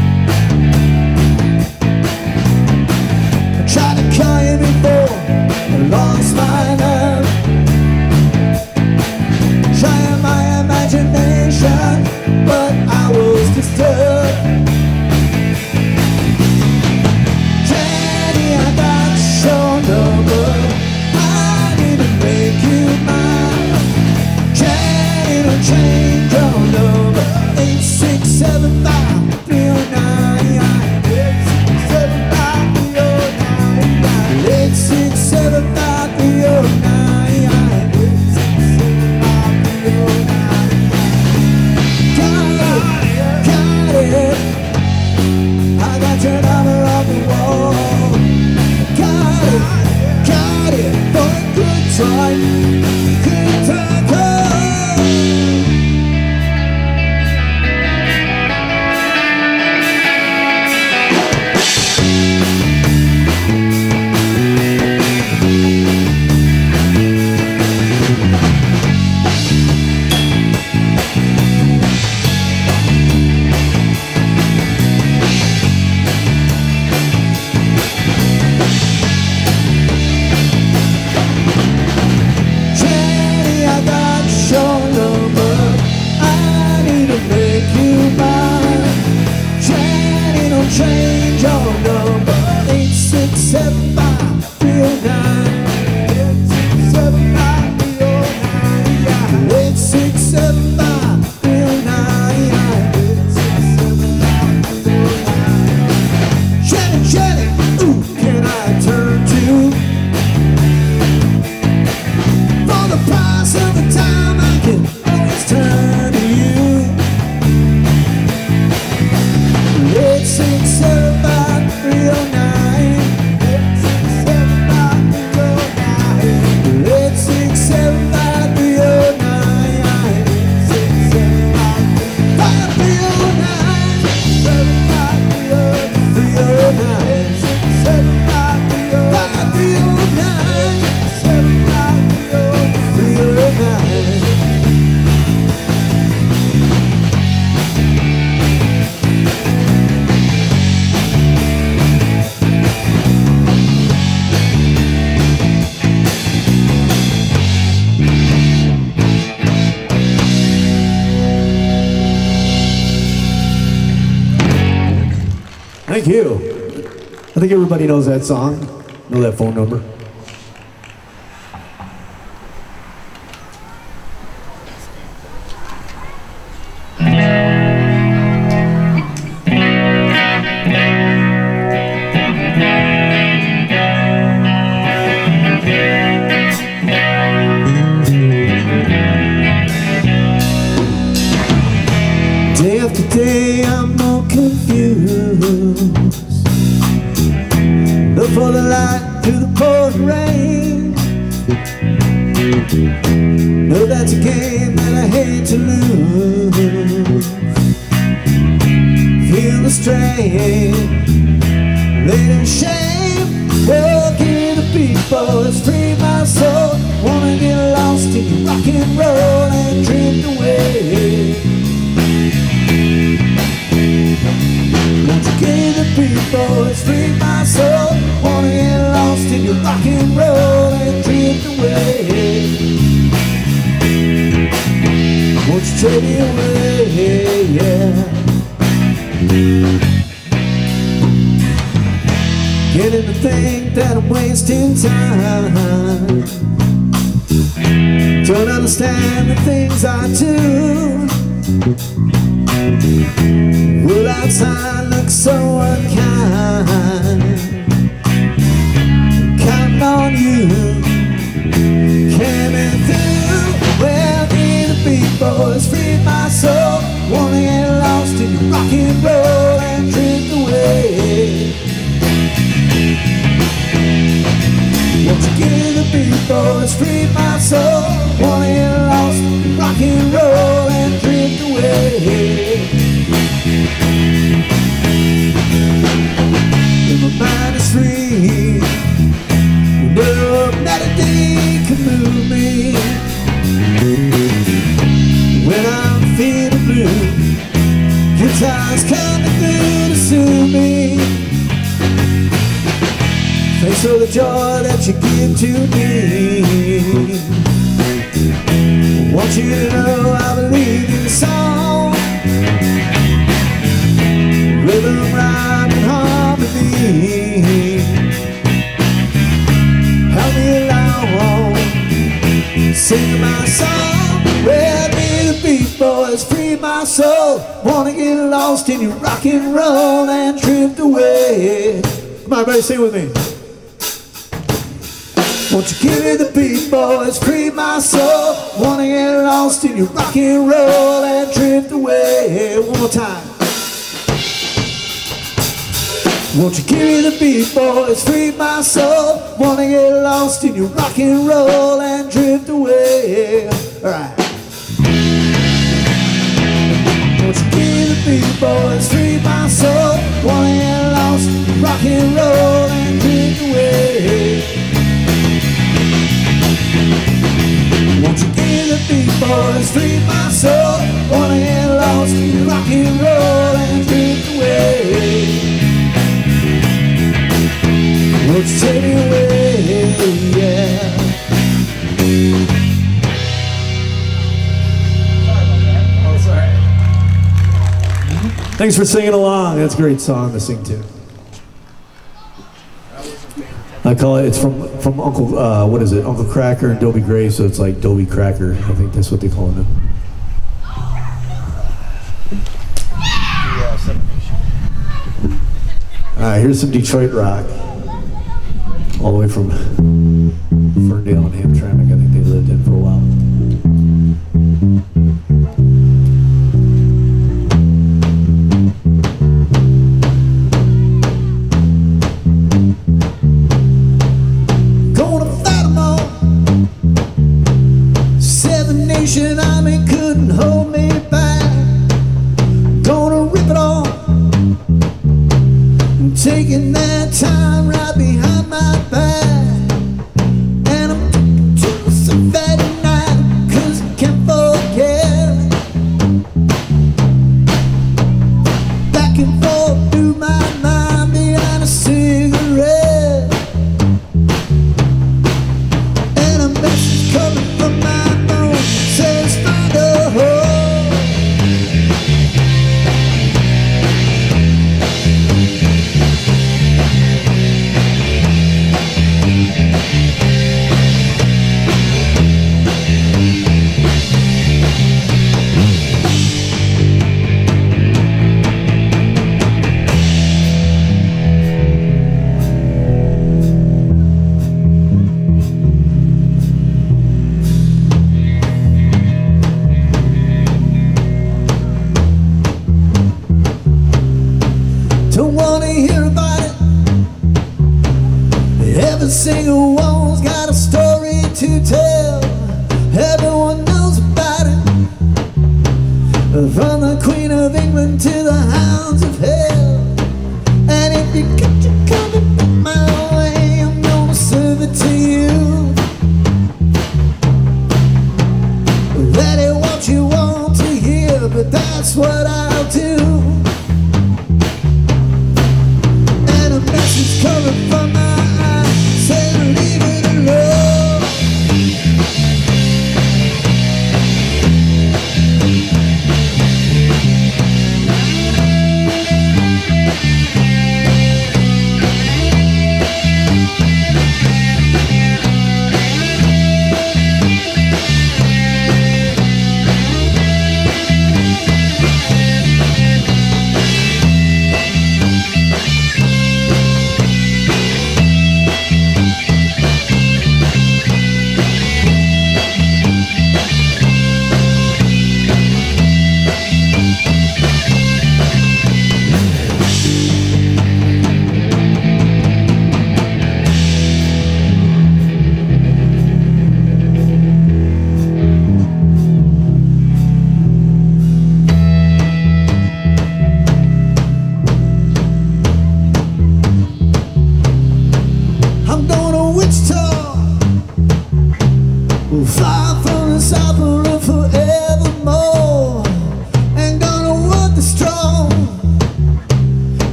S4: I tried to call you before I lost my nerve. Trying my imagination, but I was disturbed. Jenny, I got your number. I need to make you mine. Jenny, don't change your number. 8675309. 8675309. Got it. I got your number on the wall. Got it for a good time. Good time. Jenny, I got your number. I need to make you mine. Jenny, don't change your number. 8675309. 8675309. Jenny, Jenny, who can I turn to? For the price of the time, I can always turn to you. 8675309. 309. Thank you. I think everybody knows that song, know that phone number. Day after day, I'm more confused. Look for the light through the pouring rain. Know that's a game that I hate to lose. Feel the strain, laid in shame. Walking the people that's free my soul. Wanna get lost in rock and roll and drift away. Won't you give the people that's free my soul? Wanna get lost in your rock and roll and drift away. Won't you take me away, yeah. think that I'm wasting time. Don't understand the things I do. Well, outside looks so unkind. Counting on you, coming through. Well, need a beat, boys, free my soul. Wanna get lost in your rock and roll and drift away. Won't you give the beat, boys, free my soul. Wanna get lost in your rock and roll and drift away. When my mind is free, no melody can move me. When I'm feeling blue, guitar's coming through to soothe me. Thanks for the joy that you give to me. I want you to know I believe in the song. Rhythm, rhyme, and harmony. Help me along, sing my song. Well, me the beat, boys, free my soul. Wanna get lost in your rock and roll and drift away. Come on, everybody, sing with me. Won't you give me the beat, boys, free my soul. Wanna get lost in your rock and roll and drift away. One more time. Won't you give me the beat, boys, free my soul. Wanna get lost in your rock and roll and drift away. Alright. Won't you give me the beat, boys, free my soul. Wanna get lost in your rock and roll and drift away. Won't you give the beat, boys, free my soul. Wanna get lost in your rock and roll and drift away. Won't you take me away, yeah.
S5: Oh, sorry.
S4: Thanks for singing along. That's a great song to sing to. I call it, it's from Uncle, what is it? Uncle Cracker and Dobie Gray, so it's like Dobie Cracker. I think that's what they call him. Alright, here's some Detroit rock. All the way from Ferndale and Hamtramck. I think they lived in for a while. Gonna fight 'em all. Seven Nation Army couldn't hold me back. Gonna rip it off. Taking that time right behind my back. And I'm to myself at night, 'cause I can't forget. Back and forth through my mind behind a cigarette. And a message coming from my phone says find a hole. Don't wanna hear about it. Every single one's got a story to tell. Everyone knows about it. From the Queen of England to the hounds of hell. And if you got your coming my way, I'm gonna serve it to you. That ain't what you want to hear, but that's what I'll do. Message coming from my eyes, saying leave it alone.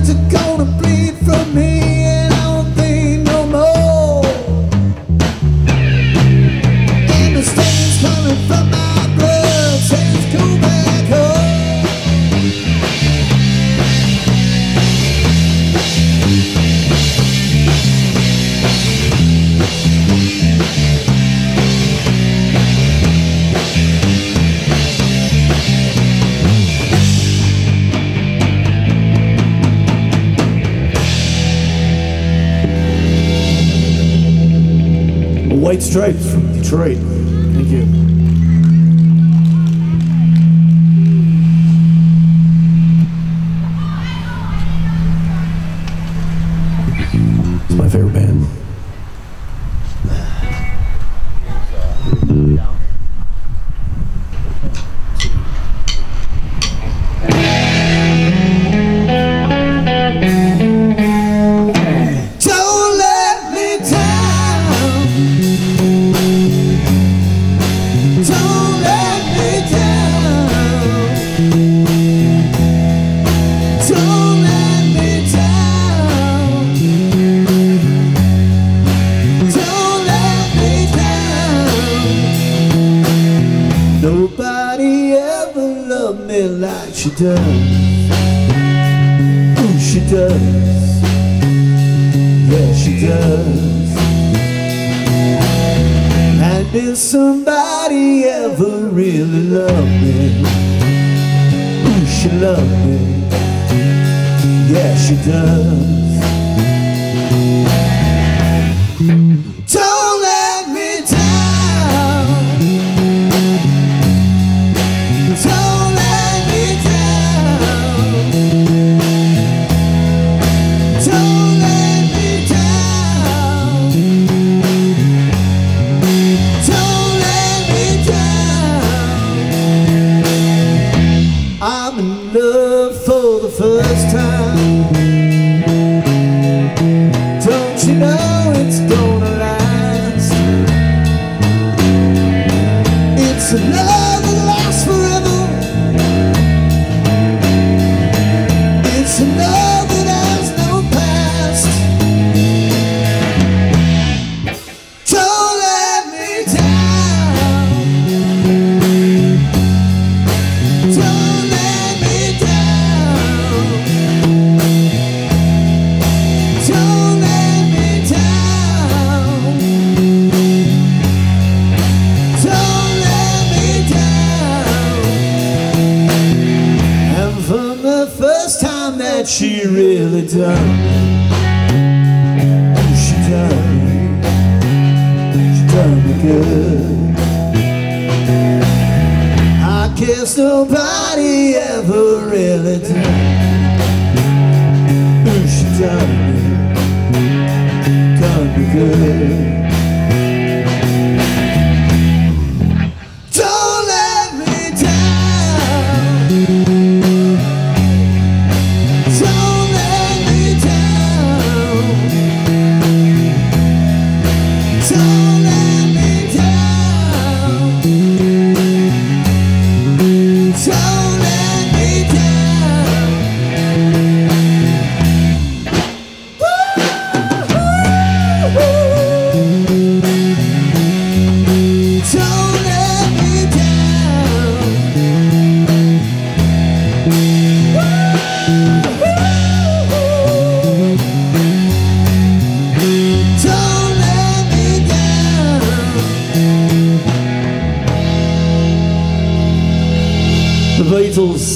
S4: words are gonna bleed from me, and I won't think no more. And the stains coming from my blood says go back home. White Stripes from Detroit. Thank you. It's my favorite band. Don't let me down. Don't let me down. Don't let me down. Don't let me down. Nobody ever loved me like she does. Ooh, she does. Yeah, she does. And if somebody ever really loved me, ooh, she loved me. Yeah, she does. Don't let me down. Don't let me down. Don't let me down. Don't let me down. I'm in love for the first time. Don't you know it's gonna last? It's a love that lasts forever. It's a love that has no past. Don't let me down. Don't let me down. Don't let me down. Don't let me down. And from the first time that she really done me, oh, she done me good. I guess nobody ever really done me. Oh, she done me good. Don't let me down. Don't let me down. Don't let me down. Don't let me down. Don't let me down. Don't let me down. The Beatles.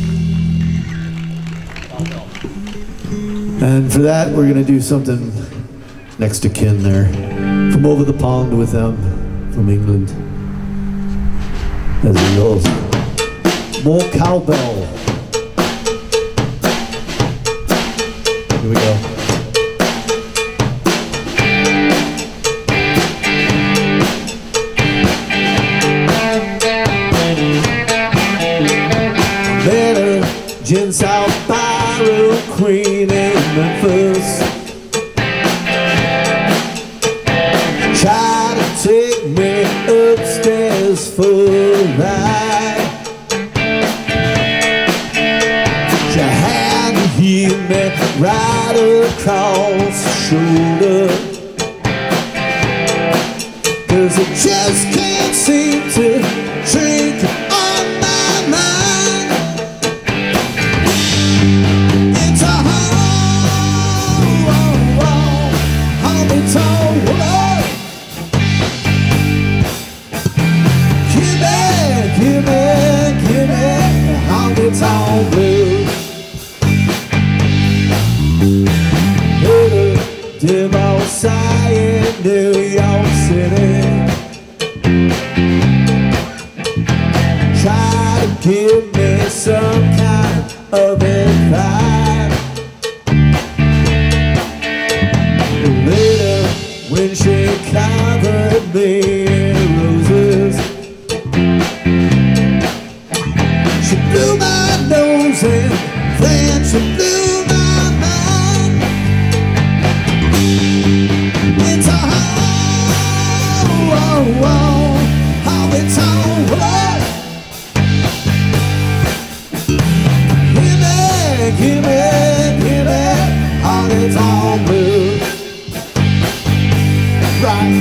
S4: And for that, we're going to do something next to kin there. From over the pond with them, from England. As it goes. More cowbell. Here we go. Better Gin South Barrow Queen in Memphis. Try to take me upstairs for a ride. She had to hear me right across the shoulder. 'Cause I just can't seem to drink on my mind. It's a honky-tonk world. Give me honky-tonk blues. Dim outside in New York City, try to give me some kind of advice. Later, when she covered me in roses, she blew my nose and then she blew my mind. It's a honky-tonk world. Give me honky-tonk blues. Right.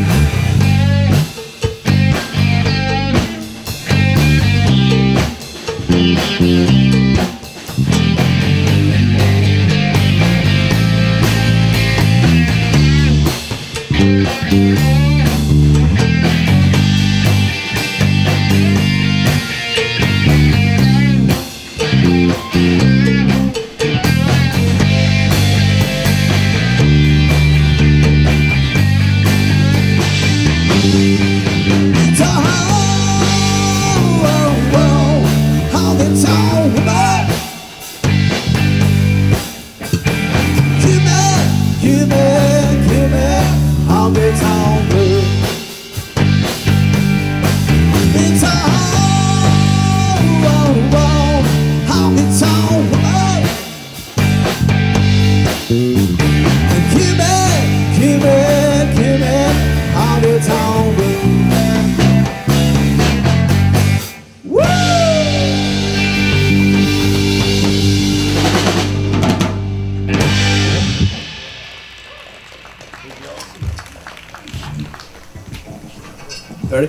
S3: Ready?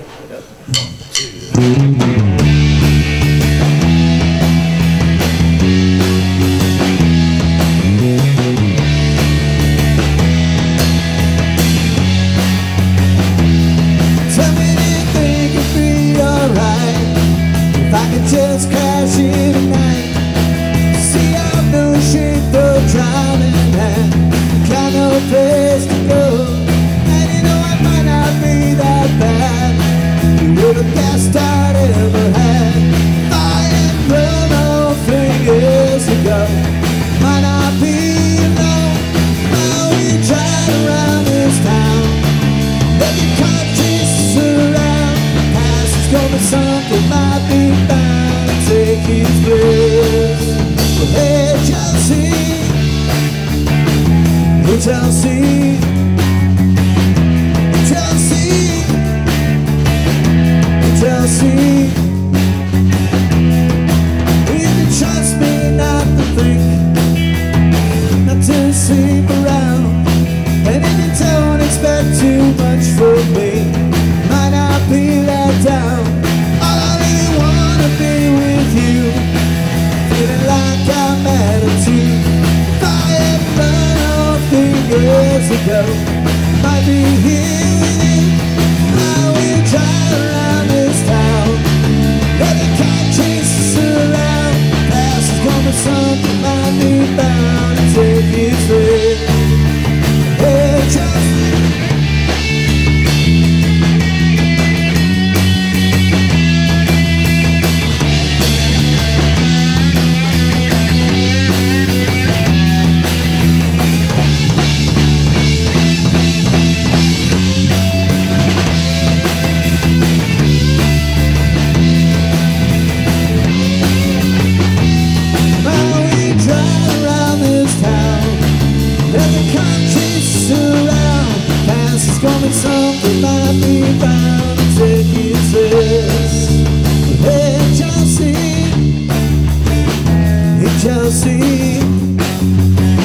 S4: Tell me, do you think it'd be alright if I could just crash here tonight? See, I've no shape of drowning and got no place to go. And you know I might not be that bad. You're the best I'd ever had. Fire from all 3 years ago. Might not be alone. Now we drive around this town. Let your conscience around. Past is gonna something might be bound to take his place. But hey, Chelsea, hey, Chelsea, hey, Chelsea, hey, Chelsea. You can trust me not to think, not to sleep around. And if you don't expect too much from me, might not be let down. All I really wanna be with you, feeling like I'm at a tune. If I had run off 3 years ago, might be here with you. Now we drive around this town. Let the car chase us around. Past is gonna something might be bound to take its way. Hey, just something might be bound to take its place. Hey, Chelsea, hey, Chelsea.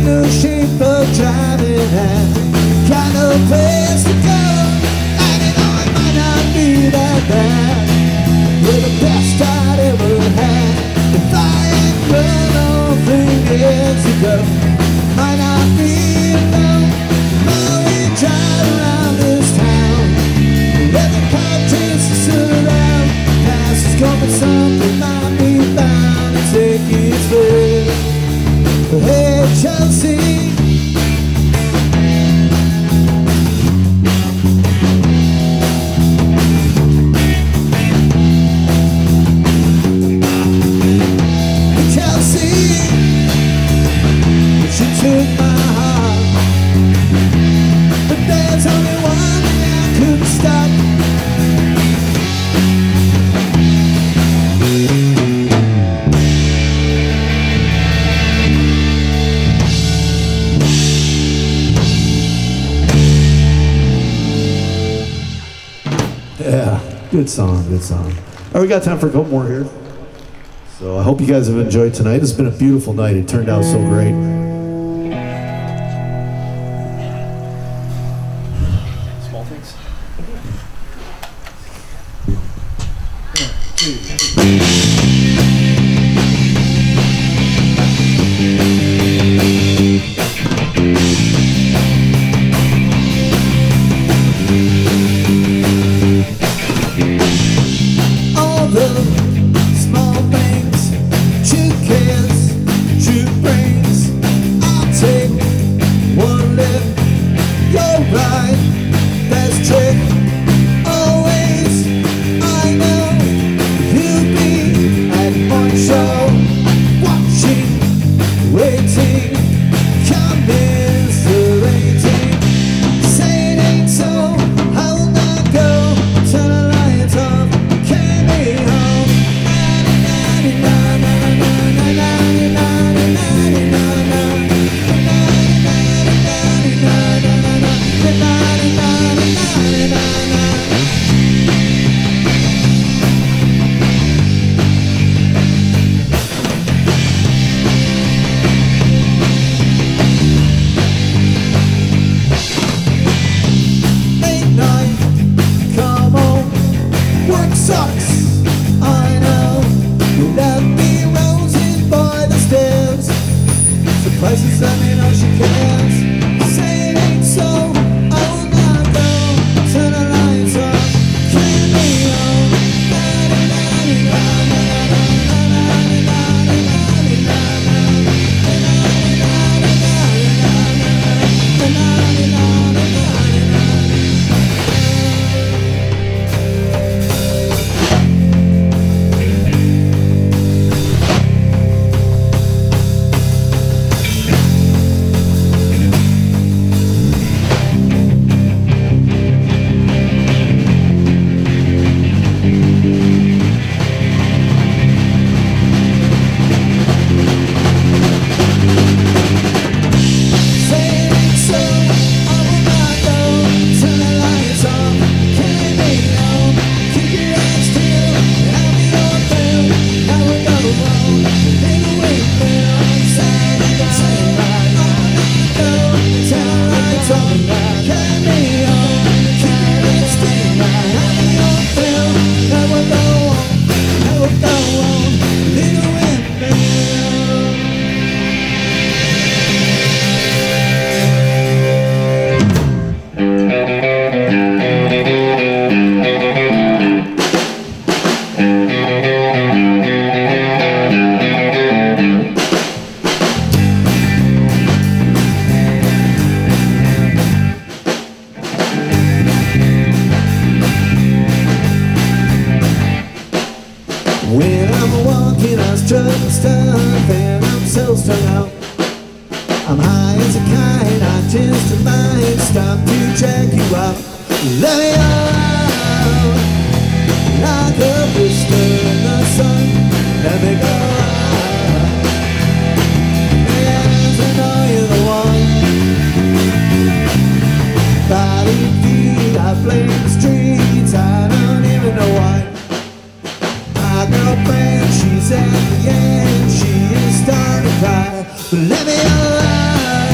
S4: no shape of driving at. Got no place to go, and you know it might not be that bad. You're the best I'd ever had. If I ain't run all 3 years ago, might not be alone. While we drive around this town, let the politicians surround. Past is coming, something might be bound to take its way. Hey Chelsea, took my heart, but there's only one thing I couldn't stop.
S3: Yeah, good song, good song. All right, we got time for a couple more here. So I hope you guys have enjoyed tonight. It's been a beautiful night. It turned out so great. Small things.
S4: All the small things, two cares, two brains. I'll take one lip, you're right, that's trick. Always, I know you'll be at one show, watching, waiting, commiserating. Say it ain't so, I will not go, turn the lights off, carry me home. Midnight, come on, work sucks, I know. You left me roses by the stairs, surprises I may know she cares. Say it ain't so, I will not go, turn the lights off, carry me home. When I'm walking, I'm struggling stuff, and I'm so strung out. I'm high as a kite, I just might stop to check you out. Let me out, like a blister in the sun. Let me go out, yes, I know you're the one. Body feet, I blame the streets, I don't even know why. My girlfriend, she's at the end, she is starting to cry. But let me alive.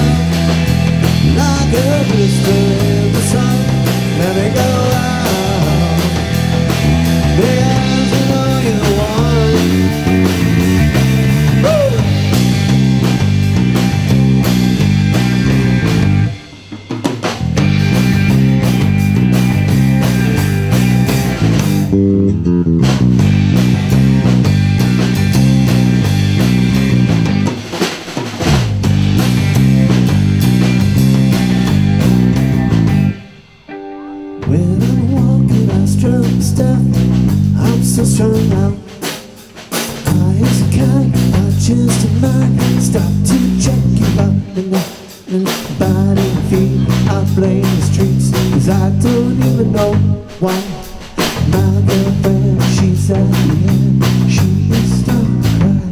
S4: so strung out. Eyes are kind, not just in mine. Stop to check you out. And body and feet, I blame the streets, 'cause I don't even know why. My girlfriend, she's at the end, she is starting to cry.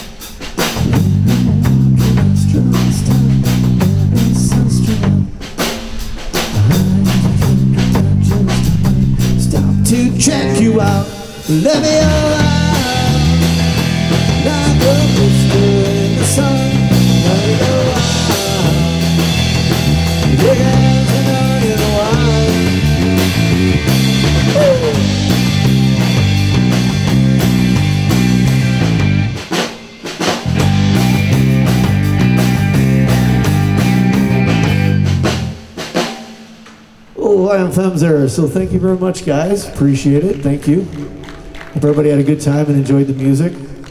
S4: Can I struggle stop? Never so strung out. Stop to check you out. Let me alive. Like a blister in the sun. Let me alive. Big hands and onion wine. Oh, I am Femzera, so thank you very much, guys. Appreciate it. Thank you. Hope everybody had a good time and enjoyed the music.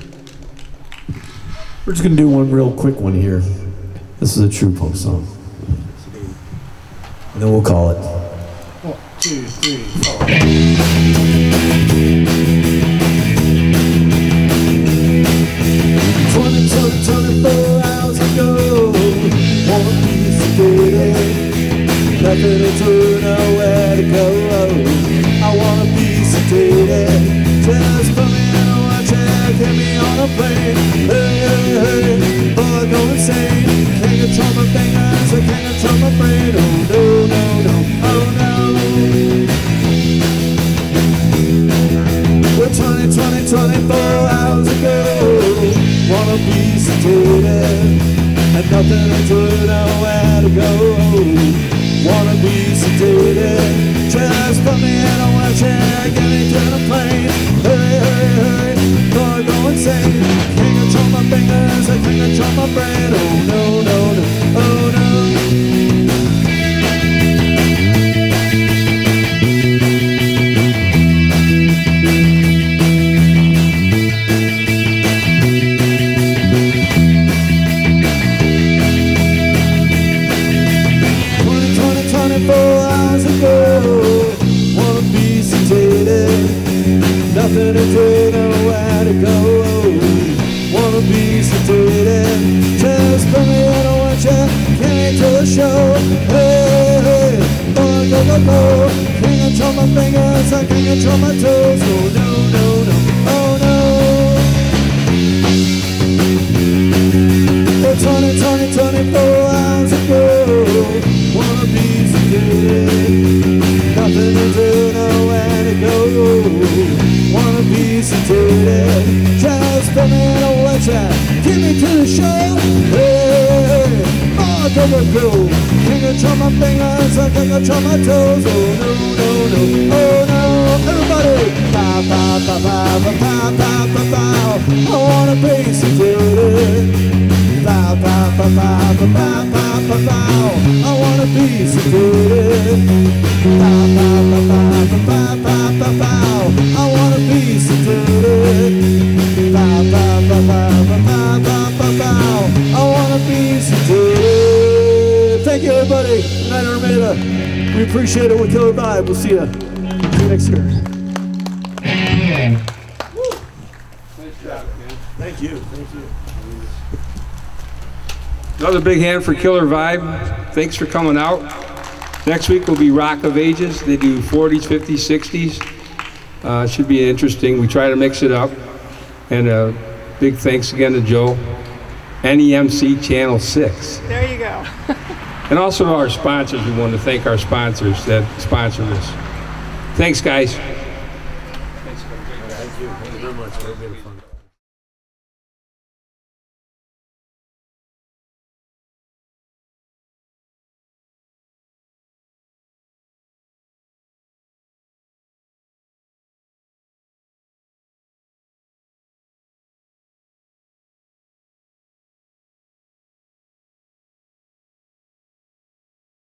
S4: We're just going to do one real quick one here. This is a true folk song. And then we'll call it.
S5: 1, 2, 3, 4.
S4: 24 hours ago, one piece of data, nothing to do, nowhere to go. I want a piece of data, just put me in a watch and get me on a plane. Hey, hey, hey, boy, go insane. Can't control my fingers, I can't control my brain. Oh no, no, no, oh no. We're 24 hours ago. Want a piece of data and nothing to do, nowhere to go. Want a piece of data, just put me in a wheelchair, get me to the plane. Hey, hey, hey, Lord, go insane. Can't control my fingers, I can't control my brain. Oh no, no, no, oh no. Nothing to do, nowhere to go. Want a piece of data, just put me in a wheelchair, came to the show. Hey, hey, oh, go, go, go. Can't control my fingers, I can't control my toes. Oh no, no, no, oh no. Oh, 24 hours ago. Want a piece of data, nothing to do, nowhere to go. Want a piece of data, just put me in a wheelchair, get me to the show. Hey, oh, go, go, go. Can't control my fingers, I can't control my toes. Oh no, no, no, oh no. Everybody, bow, bow, bow, bow, bow, bow, bow, bow. I want a piece of data. Bow, bow, bow, bow, bow, bow, bow, bow. I want a piece of data. Bow, bow, bow, bow, bow, bow, bow, bow. I want a piece of data. Bow, bow, bow, bow, bow, bow, bow, bow. I want a piece of data. Thank you, everybody. Good night, Armada. We appreciate it with Killer Vibe. We'll see you next year. Thank you. Thank you.
S1: Another big hand for Killer Vibe. Thanks for coming out. Next week will be Rock of Ages. They do 40s, 50s, 60s. Should be interesting. We try to mix it up. And big thanks again to Joe. NEMC Channel 6.
S2: There you go.
S1: And also to our sponsors. We want to thank our sponsors that sponsor this. Thanks, guys.
S3: Thank you very much. It's been fun.